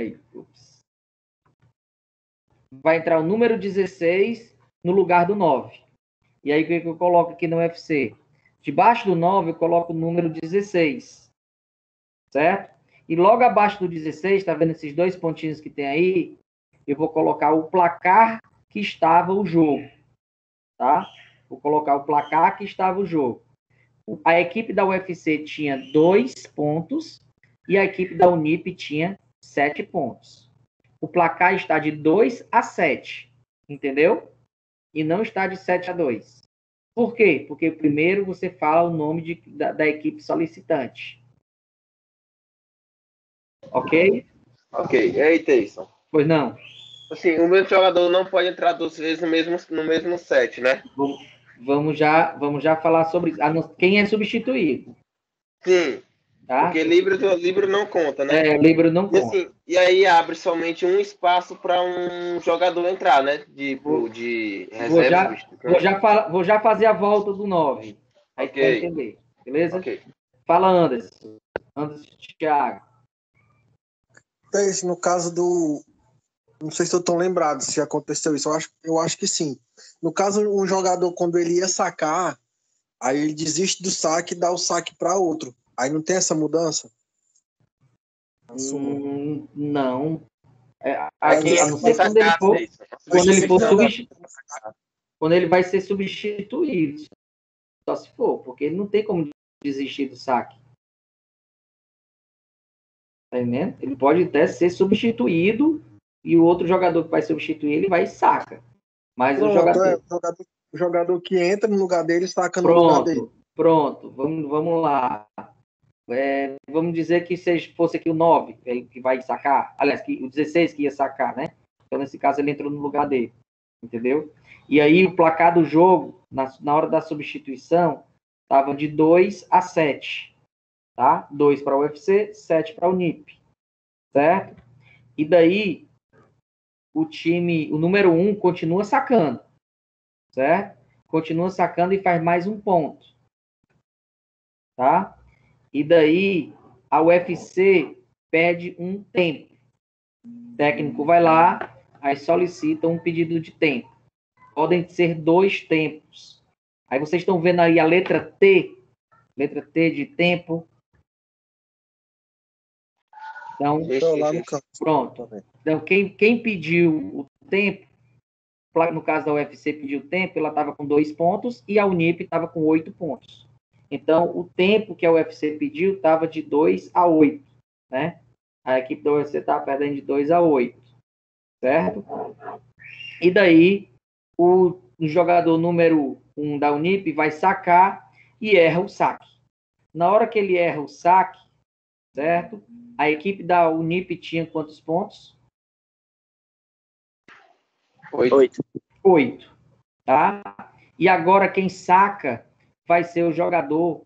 Vai entrar o número 16 no lugar do 9. E aí, o que eu coloco aqui no UFC? Debaixo do 9, eu coloco o número 16. Certo? E logo abaixo do 16, tá vendo esses 2 pontinhos que tem aí? Eu vou colocar o placar que estava o jogo. Tá? Vou colocar o placar que estava o jogo. A equipe da UFC tinha 2 pontos e a equipe da Unip tinha 7 pontos. O placar está de 2-7, entendeu? E não está de 7-2. Por quê? Porque primeiro você fala o nome da equipe solicitante. Ok? Ok. E aí, Tayson? Pois não. Assim, o mesmo jogador não pode entrar 2 vezes no mesmo set, né? Vamos já falar sobre quem é substituído. Sim. Tá? Porque livro não conta, né? Livro não conta. Assim, e aí abre somente um espaço para um jogador entrar, né? De reserva. Vou já fazer a volta do 9. Aí okay. Tu vai entender. Beleza? Ok. Fala, Anderson. Anderson Thiago. No caso do... Não sei se eu estou lembrado se aconteceu isso. Eu acho que sim. No caso, um jogador, quando ele ia sacar, aí ele desiste do saque e dá o saque para outro. Aí não tem essa mudança? Não. Aqui, a não ser quando ele for substituído. Quando ele vai ser substituído. Só se for, porque ele não tem como desistir do saque. Tá entendendo? Ele pode até ser substituído e o outro jogador que vai substituir, ele vai e saca. Mas o jogador que entra no lugar dele, saca no lugar dele. Pronto. Vamos lá. Vamos dizer que fosse aqui o 9 que vai sacar. Aliás, o 16 que ia sacar, né? Então, nesse caso, ele entrou no lugar dele. Entendeu? E aí, o placar do jogo, na hora da substituição, estava de 2-7. Tá? 2 para o UFC, 7 para o Unip. Certo? E daí, o número 1 continua sacando. Certo? Continua sacando e faz mais um ponto. Tá? E daí, a UFC pede um tempo. O técnico vai lá, aí solicita um pedido de tempo. Podem ser 2 tempos. Aí vocês estão vendo aí a letra T de tempo. Então, pronto. Então, quem pediu o tempo, no caso da UFC pediu o tempo, ela estava com 2 pontos e a Unip estava com 8 pontos. Então, o tempo que a UFC pediu estava de 2-8, né? A equipe da UFC estava perdendo de 2-8. certo? E daí, o jogador número 1 da Unip vai sacar e erra o saque. Na hora que ele erra o saque, certo? A equipe da Unip tinha quantos pontos? 8. Tá? E agora quem saca vai ser o jogador.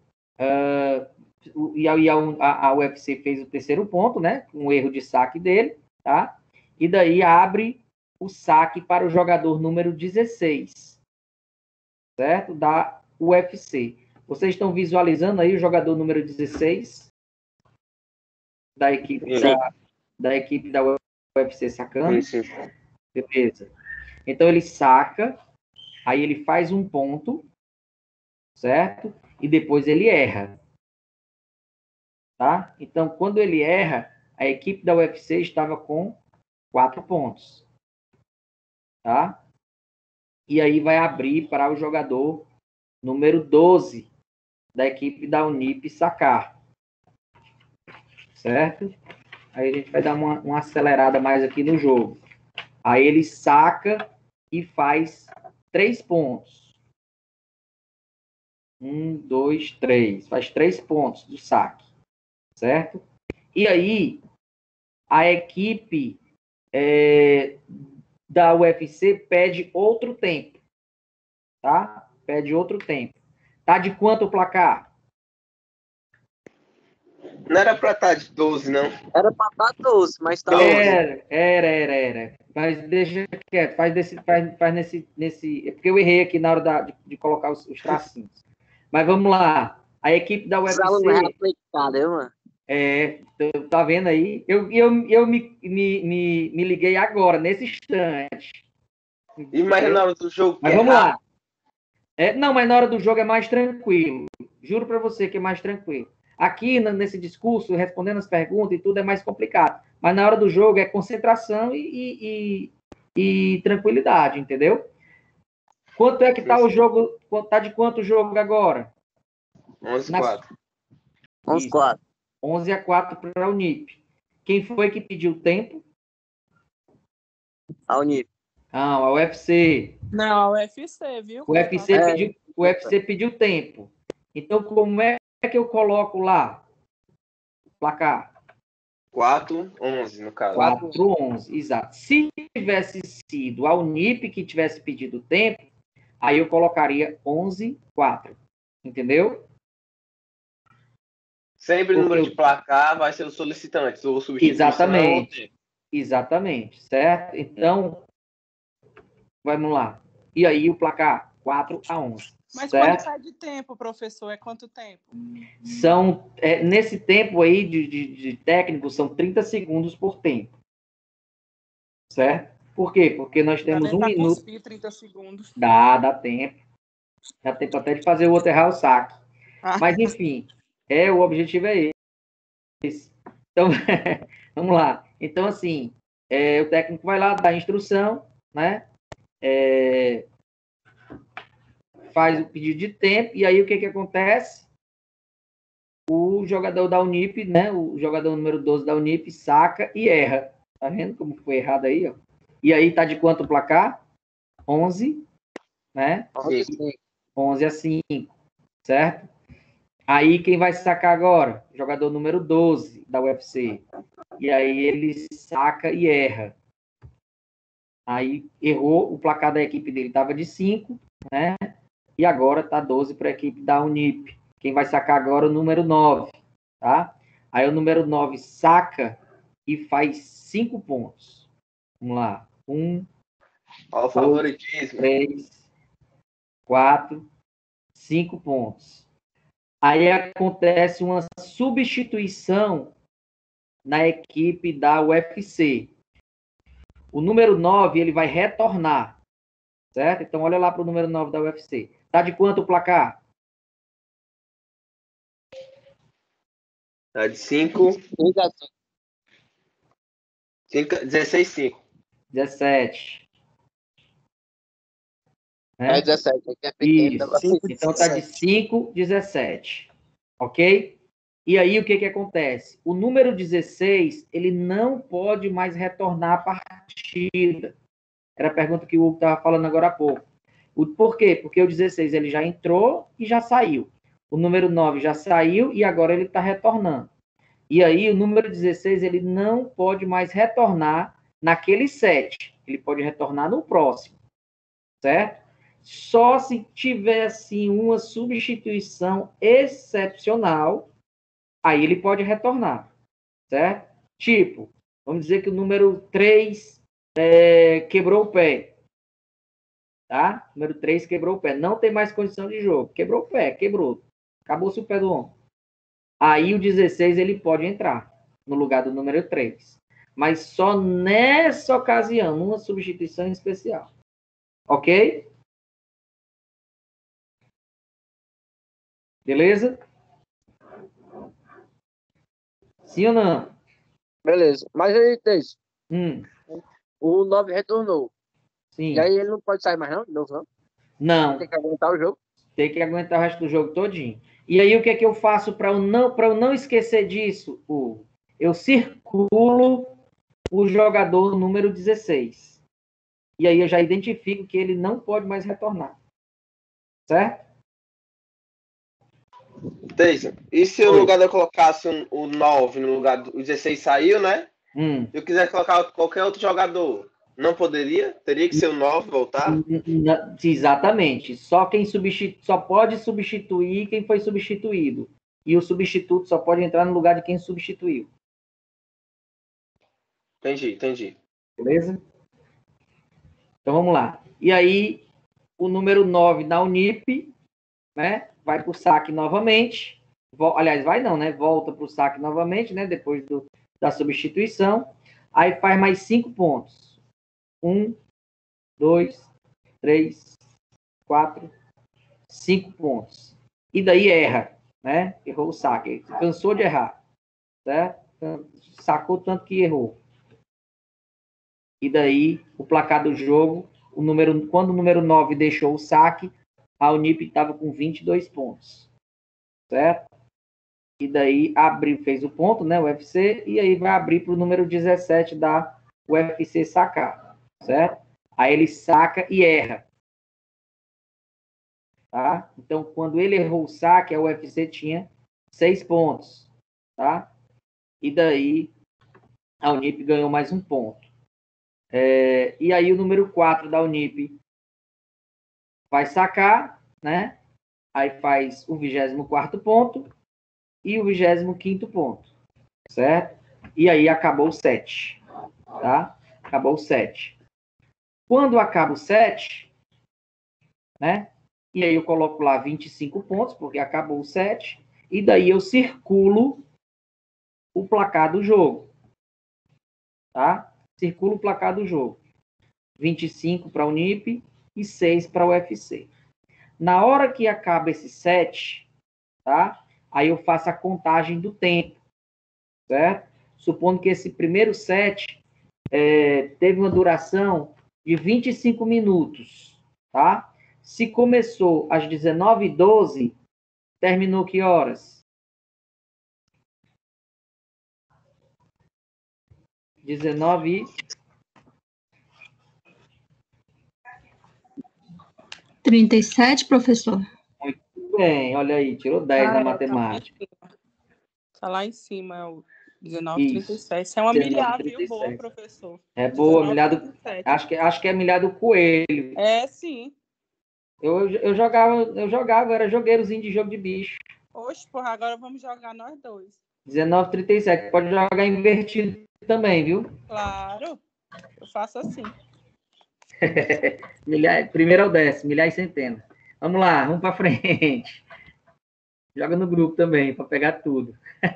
E a UFC fez o terceiro ponto, né? Um erro de saque dele, tá? E daí abre o saque para o jogador número 16, certo? Da UFC. Vocês estão visualizando aí o jogador número 16 da equipe da equipe da UFC sacando? Sim. Beleza. Então ele saca, aí ele faz um ponto, certo? E depois ele erra. Tá? Então, quando ele erra, a equipe da UFC estava com 4 pontos. Tá? E aí vai abrir para o jogador número 12 da equipe da Unip sacar. Certo? Aí a gente vai dar uma acelerada mais aqui no jogo. Aí ele saca e faz 3 pontos. 1, 2, 3. Faz 3 pontos do saque. Certo? E aí, a equipe da UFC pede outro tempo. Tá? Pede outro tempo. Tá de quanto o placar? Não era pra estar de 12, não. Era pra estar 12, mas tá 12. Era. Mas deixa quieto. Faz nesse... É porque eu errei aqui na hora de colocar os tracinhos. Mas vamos lá. A equipe da UFC... tá vendo aí? Eu me liguei agora, nesse instante. E mais na hora do jogo. Mas vamos lá. Não, mas na hora do jogo é mais tranquilo. Juro para você que é mais tranquilo. Aqui, nesse discurso, respondendo as perguntas e tudo, é mais complicado. Mas na hora do jogo é concentração e tranquilidade, entendeu? Quanto é que tá o jogo? Tá de quanto o jogo agora? 11-4. 11-4. 11-4 para a Unip. Quem foi que pediu o tempo? A Unip. Não, a UFC. Não, a UFC, viu? O UFC pediu tempo. Então, como é que eu coloco lá? Placar. 4-11, no caso. 4-11, exato. Se tivesse sido a Unip que tivesse pedido tempo, aí eu colocaria 11-4. Entendeu? Sempre o número de placar vai ser os solicitantes, ou substituição. Exatamente, certo? Então, vamos lá. E aí o placar, 4-11. Mas certo? quando sai de tempo, professor, é quanto tempo? Nesse tempo aí de técnico, são 30 segundos por tempo. Certo? Por quê? Porque nós temos 1 minuto. 30 segundos. Dá tempo. Dá tempo até de fazer o outro errar o saque. Mas, enfim, o objetivo é esse. Então, vamos lá. Então, assim, o técnico vai lá, dá a instrução, né? Faz o pedido de tempo, e aí o que acontece? O jogador da Unip, né? O jogador número 12 da Unip saca e erra. Tá vendo como foi errado aí, ó? E aí tá de quanto o placar? 11, né? 11-5, certo? Aí quem vai sacar agora? Jogador número 12 da UFC. E aí ele saca e erra. Aí errou, o placar da equipe dele estava de 5, né? E agora tá 12 para a equipe da Unip. Quem vai sacar agora é o número 9, tá? Aí o número 9 saca e faz 5 pontos. Vamos lá. 1, 2, 3, 4, 5 pontos. Aí acontece uma substituição na equipe da UFC. O número 9, ele vai retornar, certo? Então, olha lá para o número 9 da UFC. Tá de quanto o placar? Tá de 5. 16-5. 17. É 17. É pequeno, isso. Então, tá de 5, 17. Ok? E aí, o que acontece? O número 16, ele não pode mais retornar a partida. partida. Era a pergunta que o Hugo estava falando agora há pouco. Por quê? Porque o 16 ele já entrou e já saiu. O número 9 já saiu e agora ele está retornando. E aí, o número 16, ele não pode mais retornar naquele set. Ele pode retornar no próximo. Certo? Só se tiver, assim, uma substituição excepcional, aí ele pode retornar. Certo? Tipo, vamos dizer que o número 3 quebrou o pé. Tá? Número 3 quebrou o pé. Não tem mais condição de jogo. Quebrou o pé, quebrou. Acabou-se o pé do homem. Aí o 16 ele pode entrar no lugar do número 3. Mas só nessa ocasião, uma substituição especial. Ok? Beleza? Sim ou não? Beleza. Mas aí, Teixe, o 9 retornou. Sim. E aí ele não pode sair mais não? De novo, não? Não. Tem que aguentar o jogo? Tem que aguentar o resto do jogo todinho. E aí, o que é que eu faço para eu não esquecer disso? Eu circulo o jogador número 16. E aí eu já identifico que ele não pode mais retornar. Certo? Deison, e se no lugar de eu colocasse o 9 no lugar do 16 saiu, né? Se eu quiser colocar qualquer outro jogador, não poderia? Teria que ser o 9 voltar? Exatamente. Só pode substituir quem foi substituído. E o substituto só pode entrar no lugar de quem substituiu. Entendi. Beleza? Então vamos lá. E aí, o número 9 da Unip, né? Vai para o saque novamente. Aliás, vai não, né? Volta para o saque novamente, né? Depois da substituição. Aí faz mais 5 pontos. 1, 2, 3, 4, 5 pontos. E daí erra, né? Errou o saque. Cansou de errar. Certo? Sacou tanto que errou. E daí, o placar do jogo, quando o número 9 deixou o saque, a Unip estava com 22 pontos. Certo? E daí, fez o ponto, né? O UFC, e aí vai abrir para o número 17 da UFC sacar. Certo? Aí ele saca e erra. Tá? Então, quando ele errou o saque, a UFC tinha 6 pontos. Tá? E daí, a Unip ganhou mais um ponto. E aí, o número 4 da Unip vai sacar, né? Aí faz o 24º ponto e o 25º ponto. Certo? E aí, acabou o 7. Tá? Acabou o 7. Quando acaba o 7, né? E aí eu coloco lá 25 pontos, porque acabou o 7. E daí eu circulo o placar do jogo. Tá? Circulo o placar do jogo. 25 para a Unip e 6 para o UFC. Na hora que acaba esse 7, tá? Aí eu faço a contagem do tempo. Certo? Supondo que esse primeiro set teve uma duração de 25 minutos. Tá? Se começou às 19h12, terminou que horas? 19 37, professor. Muito bem, olha aí, tirou 10 na matemática. Tá lá em cima, o 19,37. Isso é uma milhar, viu? Boa, professor. É boa, milhado. Acho que é milhado coelho. É, sim. Eu jogava, era jogueirozinho de jogo de bicho. Oxe, porra, agora vamos jogar nós dois. 19,37. Pode jogar invertido também, viu? Claro, eu faço assim. Primeiro ao 10º, milhar e centena. Vamos lá, vamos para frente. Joga no grupo também, para pegar tudo.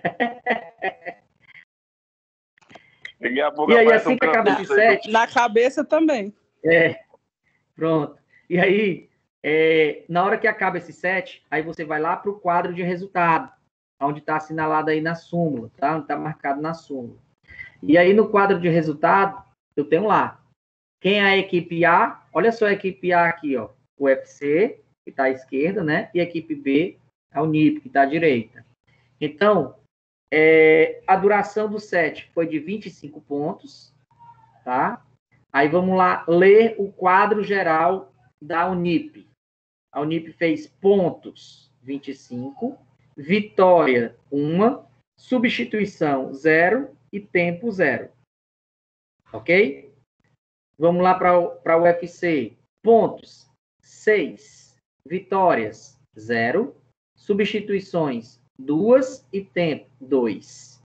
Peguei a boca, e aí, assim que acaba esse 7... Na cabeça também. Pronto. E aí, na hora que acaba esse 7, aí você vai lá para o quadro de resultado, onde está assinalado aí na súmula, tá? Onde está marcado na súmula. E aí, no quadro de resultado, eu tenho lá quem é a equipe A. Olha só a equipe A aqui, ó. O UFC, que está à esquerda, né? E a equipe B, a Unip, que está à direita. Então, a duração do set foi de 25 pontos, tá? Aí vamos lá ler o quadro geral da Unip. A Unip fez pontos 25, vitória 1, substituição 0 e tempo 0. Ok? Vamos lá para o UFC. Pontos 6, vitórias 0, substituições 2 e tempo 2.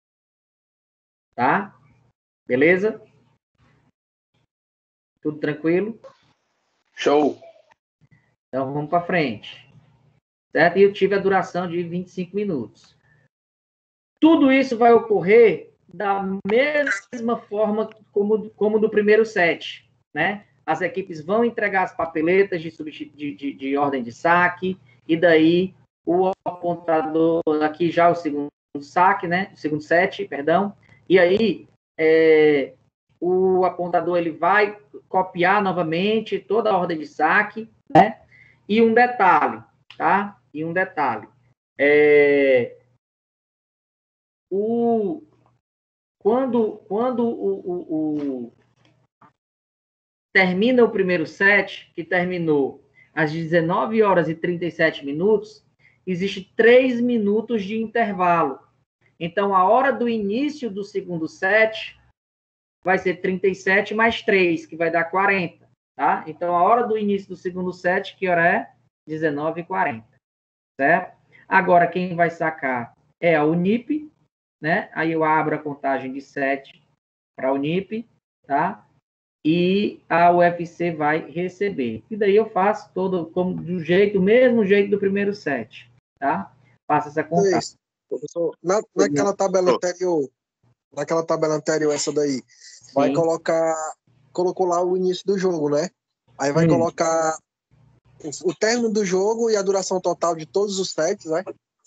Tá? Beleza? Tudo tranquilo? Show. Então, vamos para frente. Certo? E eu tive a duração de 25 minutos. Tudo isso vai ocorrer da mesma forma como do primeiro set, né? As equipes vão entregar as papeletas de ordem de saque, e daí o apontador, aqui já o segundo saque, né? O segundo set, perdão. E aí, o apontador ele vai copiar novamente toda a ordem de saque, né? E um detalhe, tá? E um detalhe. Quando termina o primeiro set, que terminou às 19 horas e 37 minutos, existe 3 minutos de intervalo. Então, a hora do início do segundo set vai ser 37 mais 3, que vai dar 40, tá? Então, a hora do início do segundo set, que hora é? 19h40, certo? Agora, quem vai sacar é a Unip, né? Aí eu abro a contagem de 7 para a Unip, tá? E a UFC vai receber. E daí eu faço todo do mesmo jeito do primeiro set, tá? Faço essa contagem. Naquela tabela anterior, essa daí, vai colocou lá o início do jogo, né? Aí vai colocar o término do jogo e a duração total de todos os sets, né?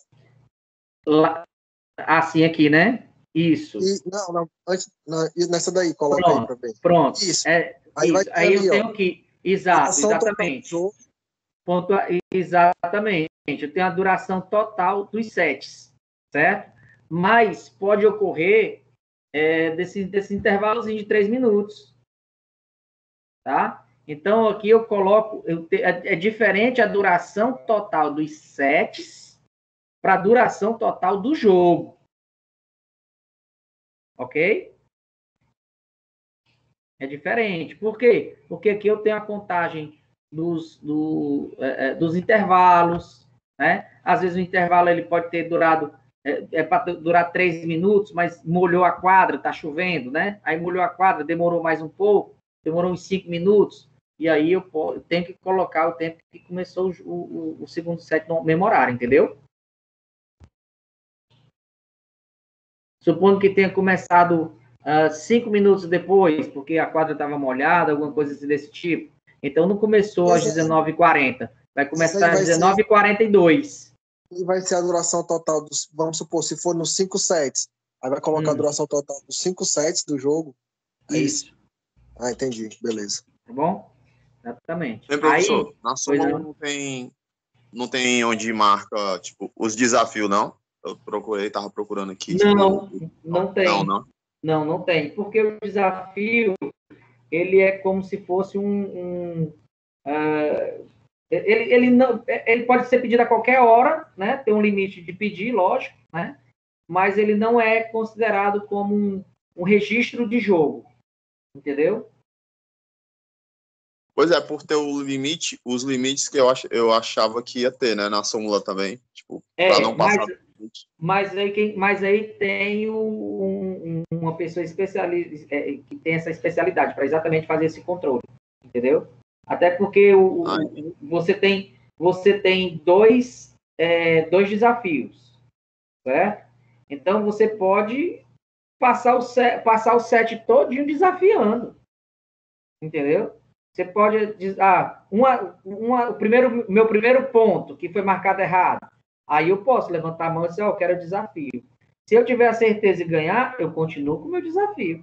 Assim aqui, né? Isso. Nessa daí, coloca pronto, aí pra ver. Pronto. Isso. Aí eu tenho que... Exatamente. Exatamente. Eu tenho a duração total dos sets, certo? Mas pode ocorrer desse intervalozinho de 3 minutos. Tá? Então, aqui eu coloco... é diferente a duração total dos sets para a duração total do jogo. Ok? É diferente. Por quê? Porque aqui eu tenho a contagem dos intervalos, né? Às vezes o intervalo ele pode ter durado, para durar 3 minutos, mas molhou a quadra, está chovendo, né? Aí molhou a quadra, demorou mais um pouco, demorou uns 5 minutos, e aí eu tenho que colocar o tempo que começou o segundo set no mesmo horário, entendeu? Supondo que tenha começado 5 minutos depois, porque a quadra estava molhada, alguma coisa assim desse tipo. Então, não começou às 19h40. Vai começar às 19h42. E vai ser a duração total dos... Vamos supor, se for nos 5 sets. Aí vai colocar a duração total dos 5 sets do jogo. É isso. Ah, entendi. Beleza. Tá bom? Exatamente. Bem, professor, aí, na súmula não tem onde marca, tipo, os desafios, não? Eu tava procurando aqui. Não tem. Não tem. Porque o desafio, ele é como se fosse ele pode ser pedido a qualquer hora, né? Tem um limite de pedir, lógico, né? Mas ele não é considerado como um registro de jogo. Entendeu? Pois é, por ter os limites que eu achava que ia ter, né? Na súmula também. Tipo, para não passar... Mas aí tem uma pessoa especialista que tem essa especialidade para exatamente fazer esse controle, entendeu? Até porque você tem dois desafios, certo? Então você pode passar o set todinho desafiando, entendeu? Você pode dizer, meu primeiro ponto que foi marcado errado. Aí eu posso levantar a mão e dizer, eu quero desafio. Se eu tiver a certeza de ganhar, eu continuo com o meu desafio.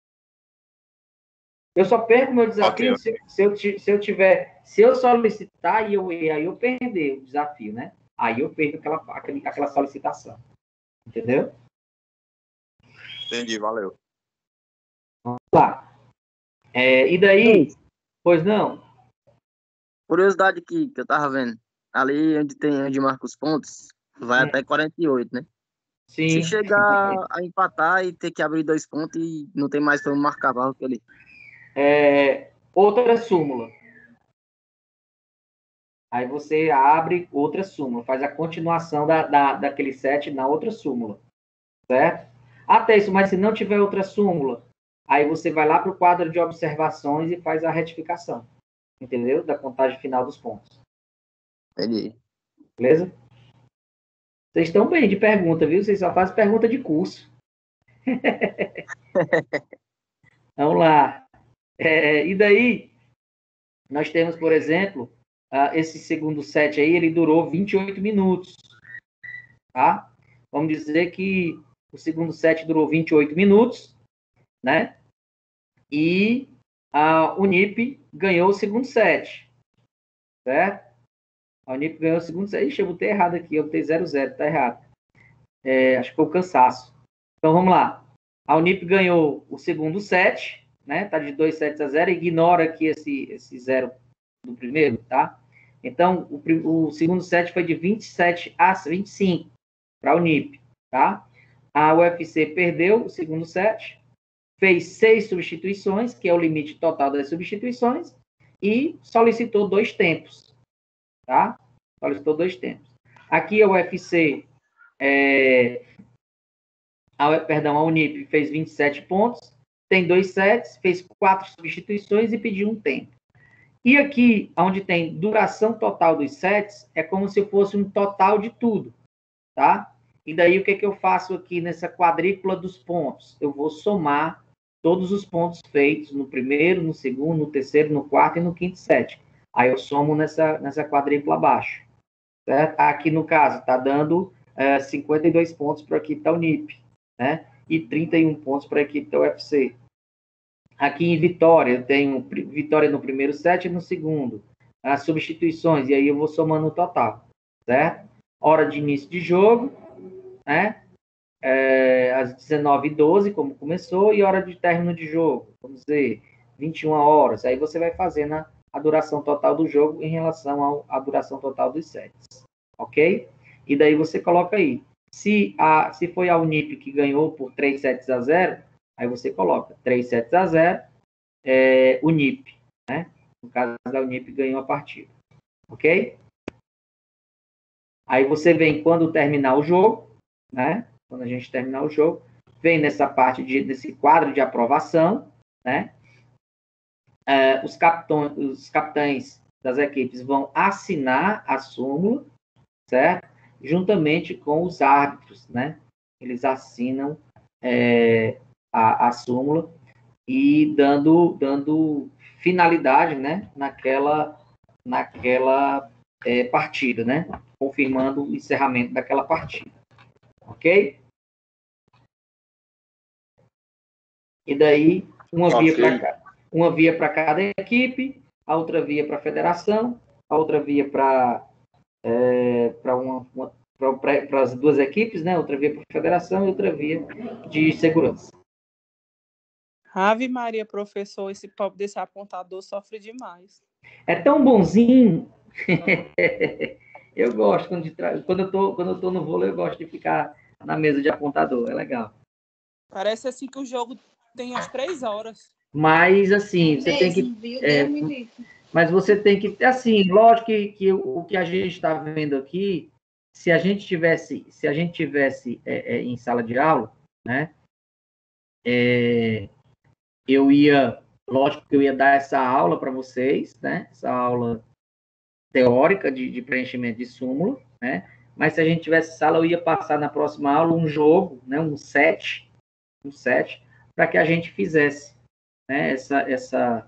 Eu só perco o meu desafio se eu solicitar e aí eu perder o desafio, né? Aí eu perco aquela solicitação. Entendeu? Entendi, valeu. Vamos lá. E daí, pois não? Curiosidade que eu tava vendo. Ali onde marca os pontos, vai até 48, né? Sim. Se chegar a empatar e ter que abrir 2 pontos e não tem mais como marcar barro que ali. Outra súmula. Aí você abre outra súmula, faz a continuação daquele set na outra súmula, certo? Até isso, mas se não tiver outra súmula, aí você vai lá para o quadro de observações e faz a retificação, entendeu? Da contagem final dos pontos. Entendi. Beleza? Vocês estão bem de pergunta, viu? Vocês só fazem pergunta de curso. Vamos lá. E daí, nós temos, por exemplo, esse segundo set aí, ele durou 28 minutos. Tá? Vamos dizer que o segundo set durou 28 minutos, né? E a Unip ganhou o segundo set. Certo? A Unip ganhou o segundo set. Ixi, eu botei errado aqui, eu botei 0-0, tá errado. Acho que foi o cansaço. Então, vamos lá. A Unip ganhou o segundo set, né? Tá de 2-0. Ignora aqui esse 0 do primeiro, tá? Então, o segundo set foi de 27-25 para a Unip, tá? A UFC perdeu o segundo set, fez 6 substituições, que é o limite total das substituições, e solicitou 2 tempos, tá? Solicitou 2 tempos. Aqui a UFC, a Unip fez 27 pontos, tem 2 sets, fez 4 substituições e pediu um tempo. E aqui, onde tem duração total dos sets, é como se fosse um total de tudo, tá? E daí, o que eu faço aqui nessa quadrícula dos pontos? Eu vou somar todos os pontos feitos no primeiro, no segundo, no terceiro, no quarto e no quinto set. Aí eu somo nessa quadrícula abaixo, certo? Aqui, no caso, está dando 52 pontos para a equipe da Unip, né? E 31 pontos para a equipe da UFC. Aqui em Vitória, eu tenho vitória no primeiro set e no segundo. As substituições, e aí eu vou somando o total, certo? Hora de início de jogo, né? Às 19h12, como começou, e hora de término de jogo, vamos dizer, 21 horas. Aí você vai fazendo a duração total do jogo em relação à duração total dos sets, ok? E daí você coloca aí. Se foi a Unip que ganhou por 3-0, aí você coloca 3-0, Unip, né? No caso da Unip ganhou a partida, ok? Aí você vem quando terminar o jogo, né? Quando a gente terminar o jogo, vem nessa parte desse quadro de aprovação, né? Os capitães das equipes vão assinar a súmula, certo? Juntamente com os árbitros, né? Eles assinam a súmula e dando finalidade, né, naquela partida, né, confirmando o encerramento daquela partida, ok? E daí uma via para cada equipe, a outra via para a federação, a outra via para as duas equipes, né, outra via para a federação e outra via de segurança. Ave Maria, professor, esse pobre desse apontador sofre demais. É tão bonzinho. Eu gosto quando eu tô no vôlei, eu gosto de ficar na mesa de apontador, é legal. Parece assim que o jogo tem as 3 horas. Mas assim, você tem que mas você tem que, assim, lógico que o que a gente está vendo aqui, se a gente tivesse em sala de aula, né? Lógico que eu ia dar essa aula para vocês, né? Essa aula teórica de preenchimento de súmula, né? Mas se a gente tivesse sala, eu ia passar na próxima aula um jogo, né? Um set, para que a gente fizesse, né? Essa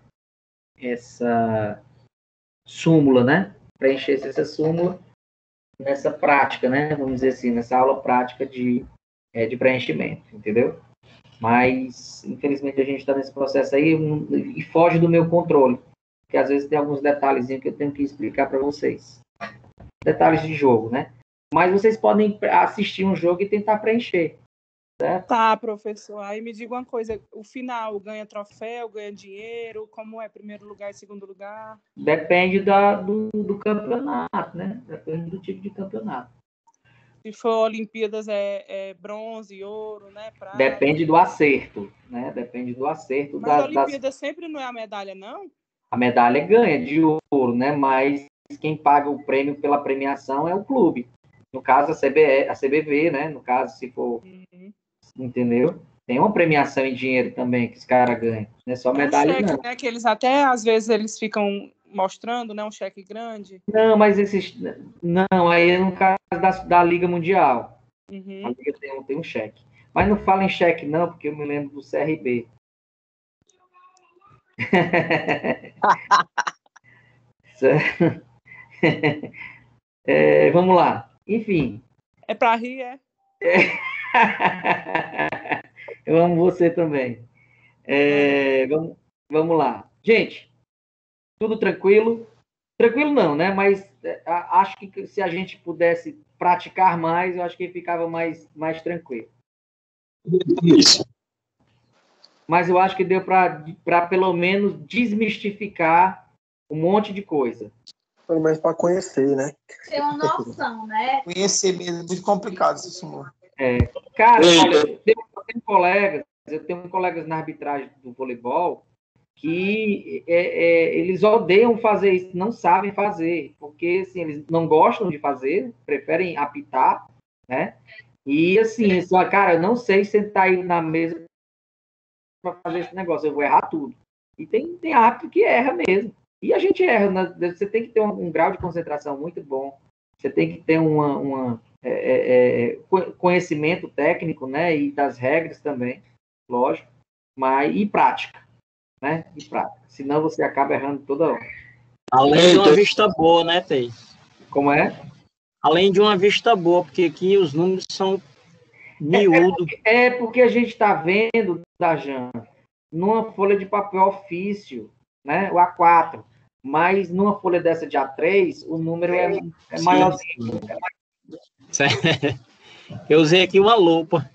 súmula, né? Preenchesse essa súmula nessa prática, né? Vamos dizer assim, nessa aula prática de preenchimento, entendeu? Mas, infelizmente, a gente está nesse processo aí e foge do meu controle. Porque, às vezes, tem alguns detalhezinhos que eu tenho que explicar para vocês. Detalhes de jogo, né? Mas vocês podem assistir um jogo e tentar preencher. Certo? Tá, professor. Aí me diga uma coisa, o final ganha troféu, ganha dinheiro, como é primeiro lugar e segundo lugar? Depende do campeonato, né? Depende do tipo de campeonato. Se for Olimpíadas é bronze, ouro, né? Prata. Depende do acerto, né? Depende do acerto. Mas a Olimpíada sempre não é a medalha, não? A medalha ganha de ouro, né? Mas quem paga o prêmio pela premiação é o clube. No caso, a CBV, né? No caso, se for... Entendeu? Tem uma premiação em dinheiro também que os caras ganham. Não é só medalha, cheque, não. Né, que eles até, às vezes, eles ficam mostrando, né? Um cheque grande. Não, mas esses... Não, aí é no caso da Liga Mundial. A Liga tem um cheque. Mas não fala em cheque, não, porque eu me lembro do CRB. Vamos lá. Enfim. É pra rir, é? Eu amo você também. Vamos lá. Gente, tudo tranquilo? Tranquilo não, né? Mas acho que se a gente pudesse praticar mais, eu acho que ficava mais tranquilo. Isso. Mas eu acho que deu para pelo menos desmistificar um monte de coisa. Pelo menos para conhecer, né? Ter uma noção, né? Conhecer mesmo, é muito complicado esse simulado. Cara, olha, eu tenho colegas na arbitragem do voleibol que eles odeiam fazer isso, não sabem fazer, porque assim, eles não gostam de fazer, preferem apitar, né? E assim, cara, eu não sei sentar aí na mesa para fazer esse negócio, eu vou errar tudo. E tem árbitro que erra mesmo. E a gente erra, né? Você tem que ter um grau de concentração muito bom, você tem que ter conhecimento técnico, né? E das regras também, lógico, e prática, né? E prática. Senão você acaba errando toda hora. Além de uma vista boa, né, Tei? Como é? Além de uma vista boa, porque aqui os números são miúdos. Porque a gente está vendo, Dajan, numa folha de papel ofício, né? O A4. Mas numa folha dessa de A3, o número é maiorzinho. Eu usei aqui uma lupa.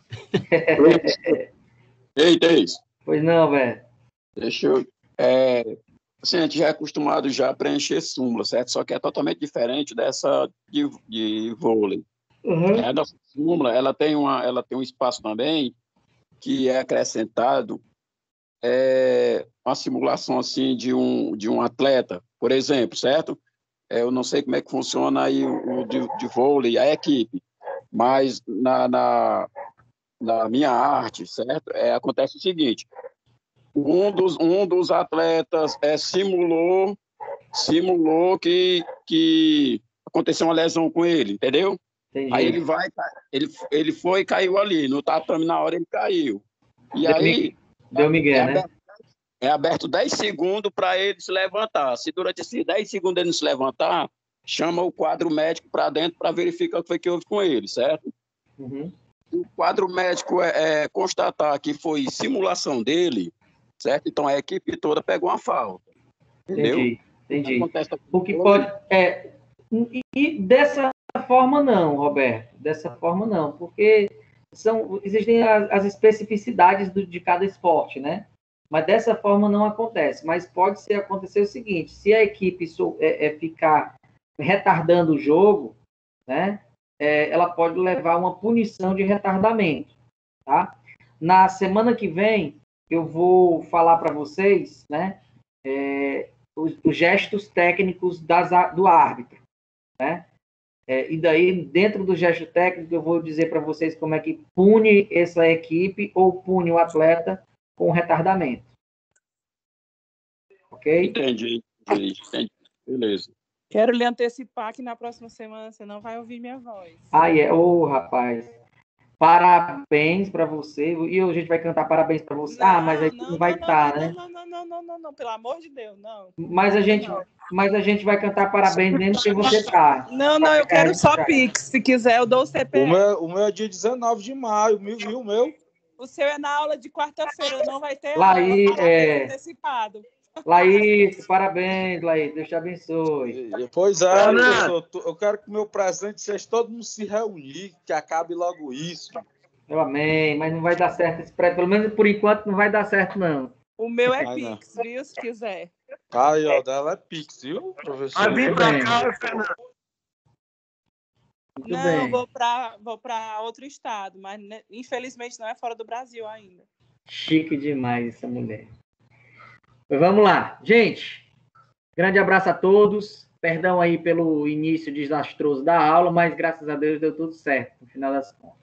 Eita, é isso. Pois não, velho. Deixa eu... assim, a gente já é acostumado já a preencher súmula, certo? Só que é totalmente diferente dessa de vôlei. A nossa súmula, ela tem um espaço também que é acrescentado uma simulação assim de um atleta, por exemplo, certo? Eu não sei como é que funciona aí o de vôlei, a equipe, mas na minha arte, certo? Acontece o seguinte: um dos atletas simulou que aconteceu uma lesão com ele, entendeu? Entendi. Aí ele foi e caiu ali, no tatame na hora ele caiu. E aí deu migué, né? É aberto 10 segundos para ele se levantar. Se durante esses 10 segundos ele não se levantar, chama o quadro médico para dentro para verificar o que foi que houve com ele, certo? Uhum. O quadro médico constatar que foi simulação dele, certo? Então a equipe toda pegou uma falta. Entendeu? Entendi. O que pode... E dessa forma não, Roberto. Dessa forma não, porque existem as especificidades de cada esporte, né? Mas dessa forma não acontece. Mas pode acontecer o seguinte: se a equipe ficar retardando o jogo, né, ela pode levar uma punição de retardamento. Tá? Na semana que vem, eu vou falar para vocês, né, os gestos técnicos do árbitro. Né? E daí, dentro do gesto técnico, eu vou dizer para vocês como é que pune essa equipe ou pune o atleta com retardamento. Ok? Entendi. Beleza. Quero lhe antecipar que na próxima semana você não vai ouvir minha voz. Rapaz. Parabéns para você. E a gente vai cantar parabéns para você. Mas aí não vai estar, né? Não, pelo amor de Deus, não. Mas a gente vai cantar parabéns mesmo que você tá. Não, eu quero só Pix. Se quiser, eu dou o CPF. O meu é dia 19 de maio, viu o meu? O seu é na aula de quarta-feira, não vai ter Laís, antecipado. Laís, parabéns, Laís. Deus te abençoe. Pois é, professor, eu quero que o meu presente seja todo mundo se reunir, que acabe logo isso. Eu amei, mas não vai dar certo esse pré. Pelo menos por enquanto não vai dar certo, não. O meu é Pix, viu? Se quiser. Aí, ó, dela é Pix, viu, professor? Vai vir pra cá, Fernando. Muito Não, bem. vou para outro estado, mas infelizmente não é fora do Brasil ainda. Chique demais essa mulher. Mas vamos lá. Gente, grande abraço a todos. Perdão aí pelo início desastroso da aula, mas graças a Deus deu tudo certo no final das contas.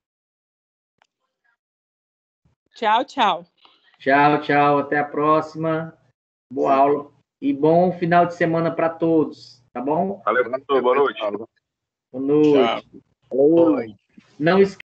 Tchau, tchau. Tchau, tchau. Até a próxima. Boa aula. E bom final de semana para todos. Tá bom? Valeu, professor. Boa noite. Boa noite. Tchau. Não esqueça.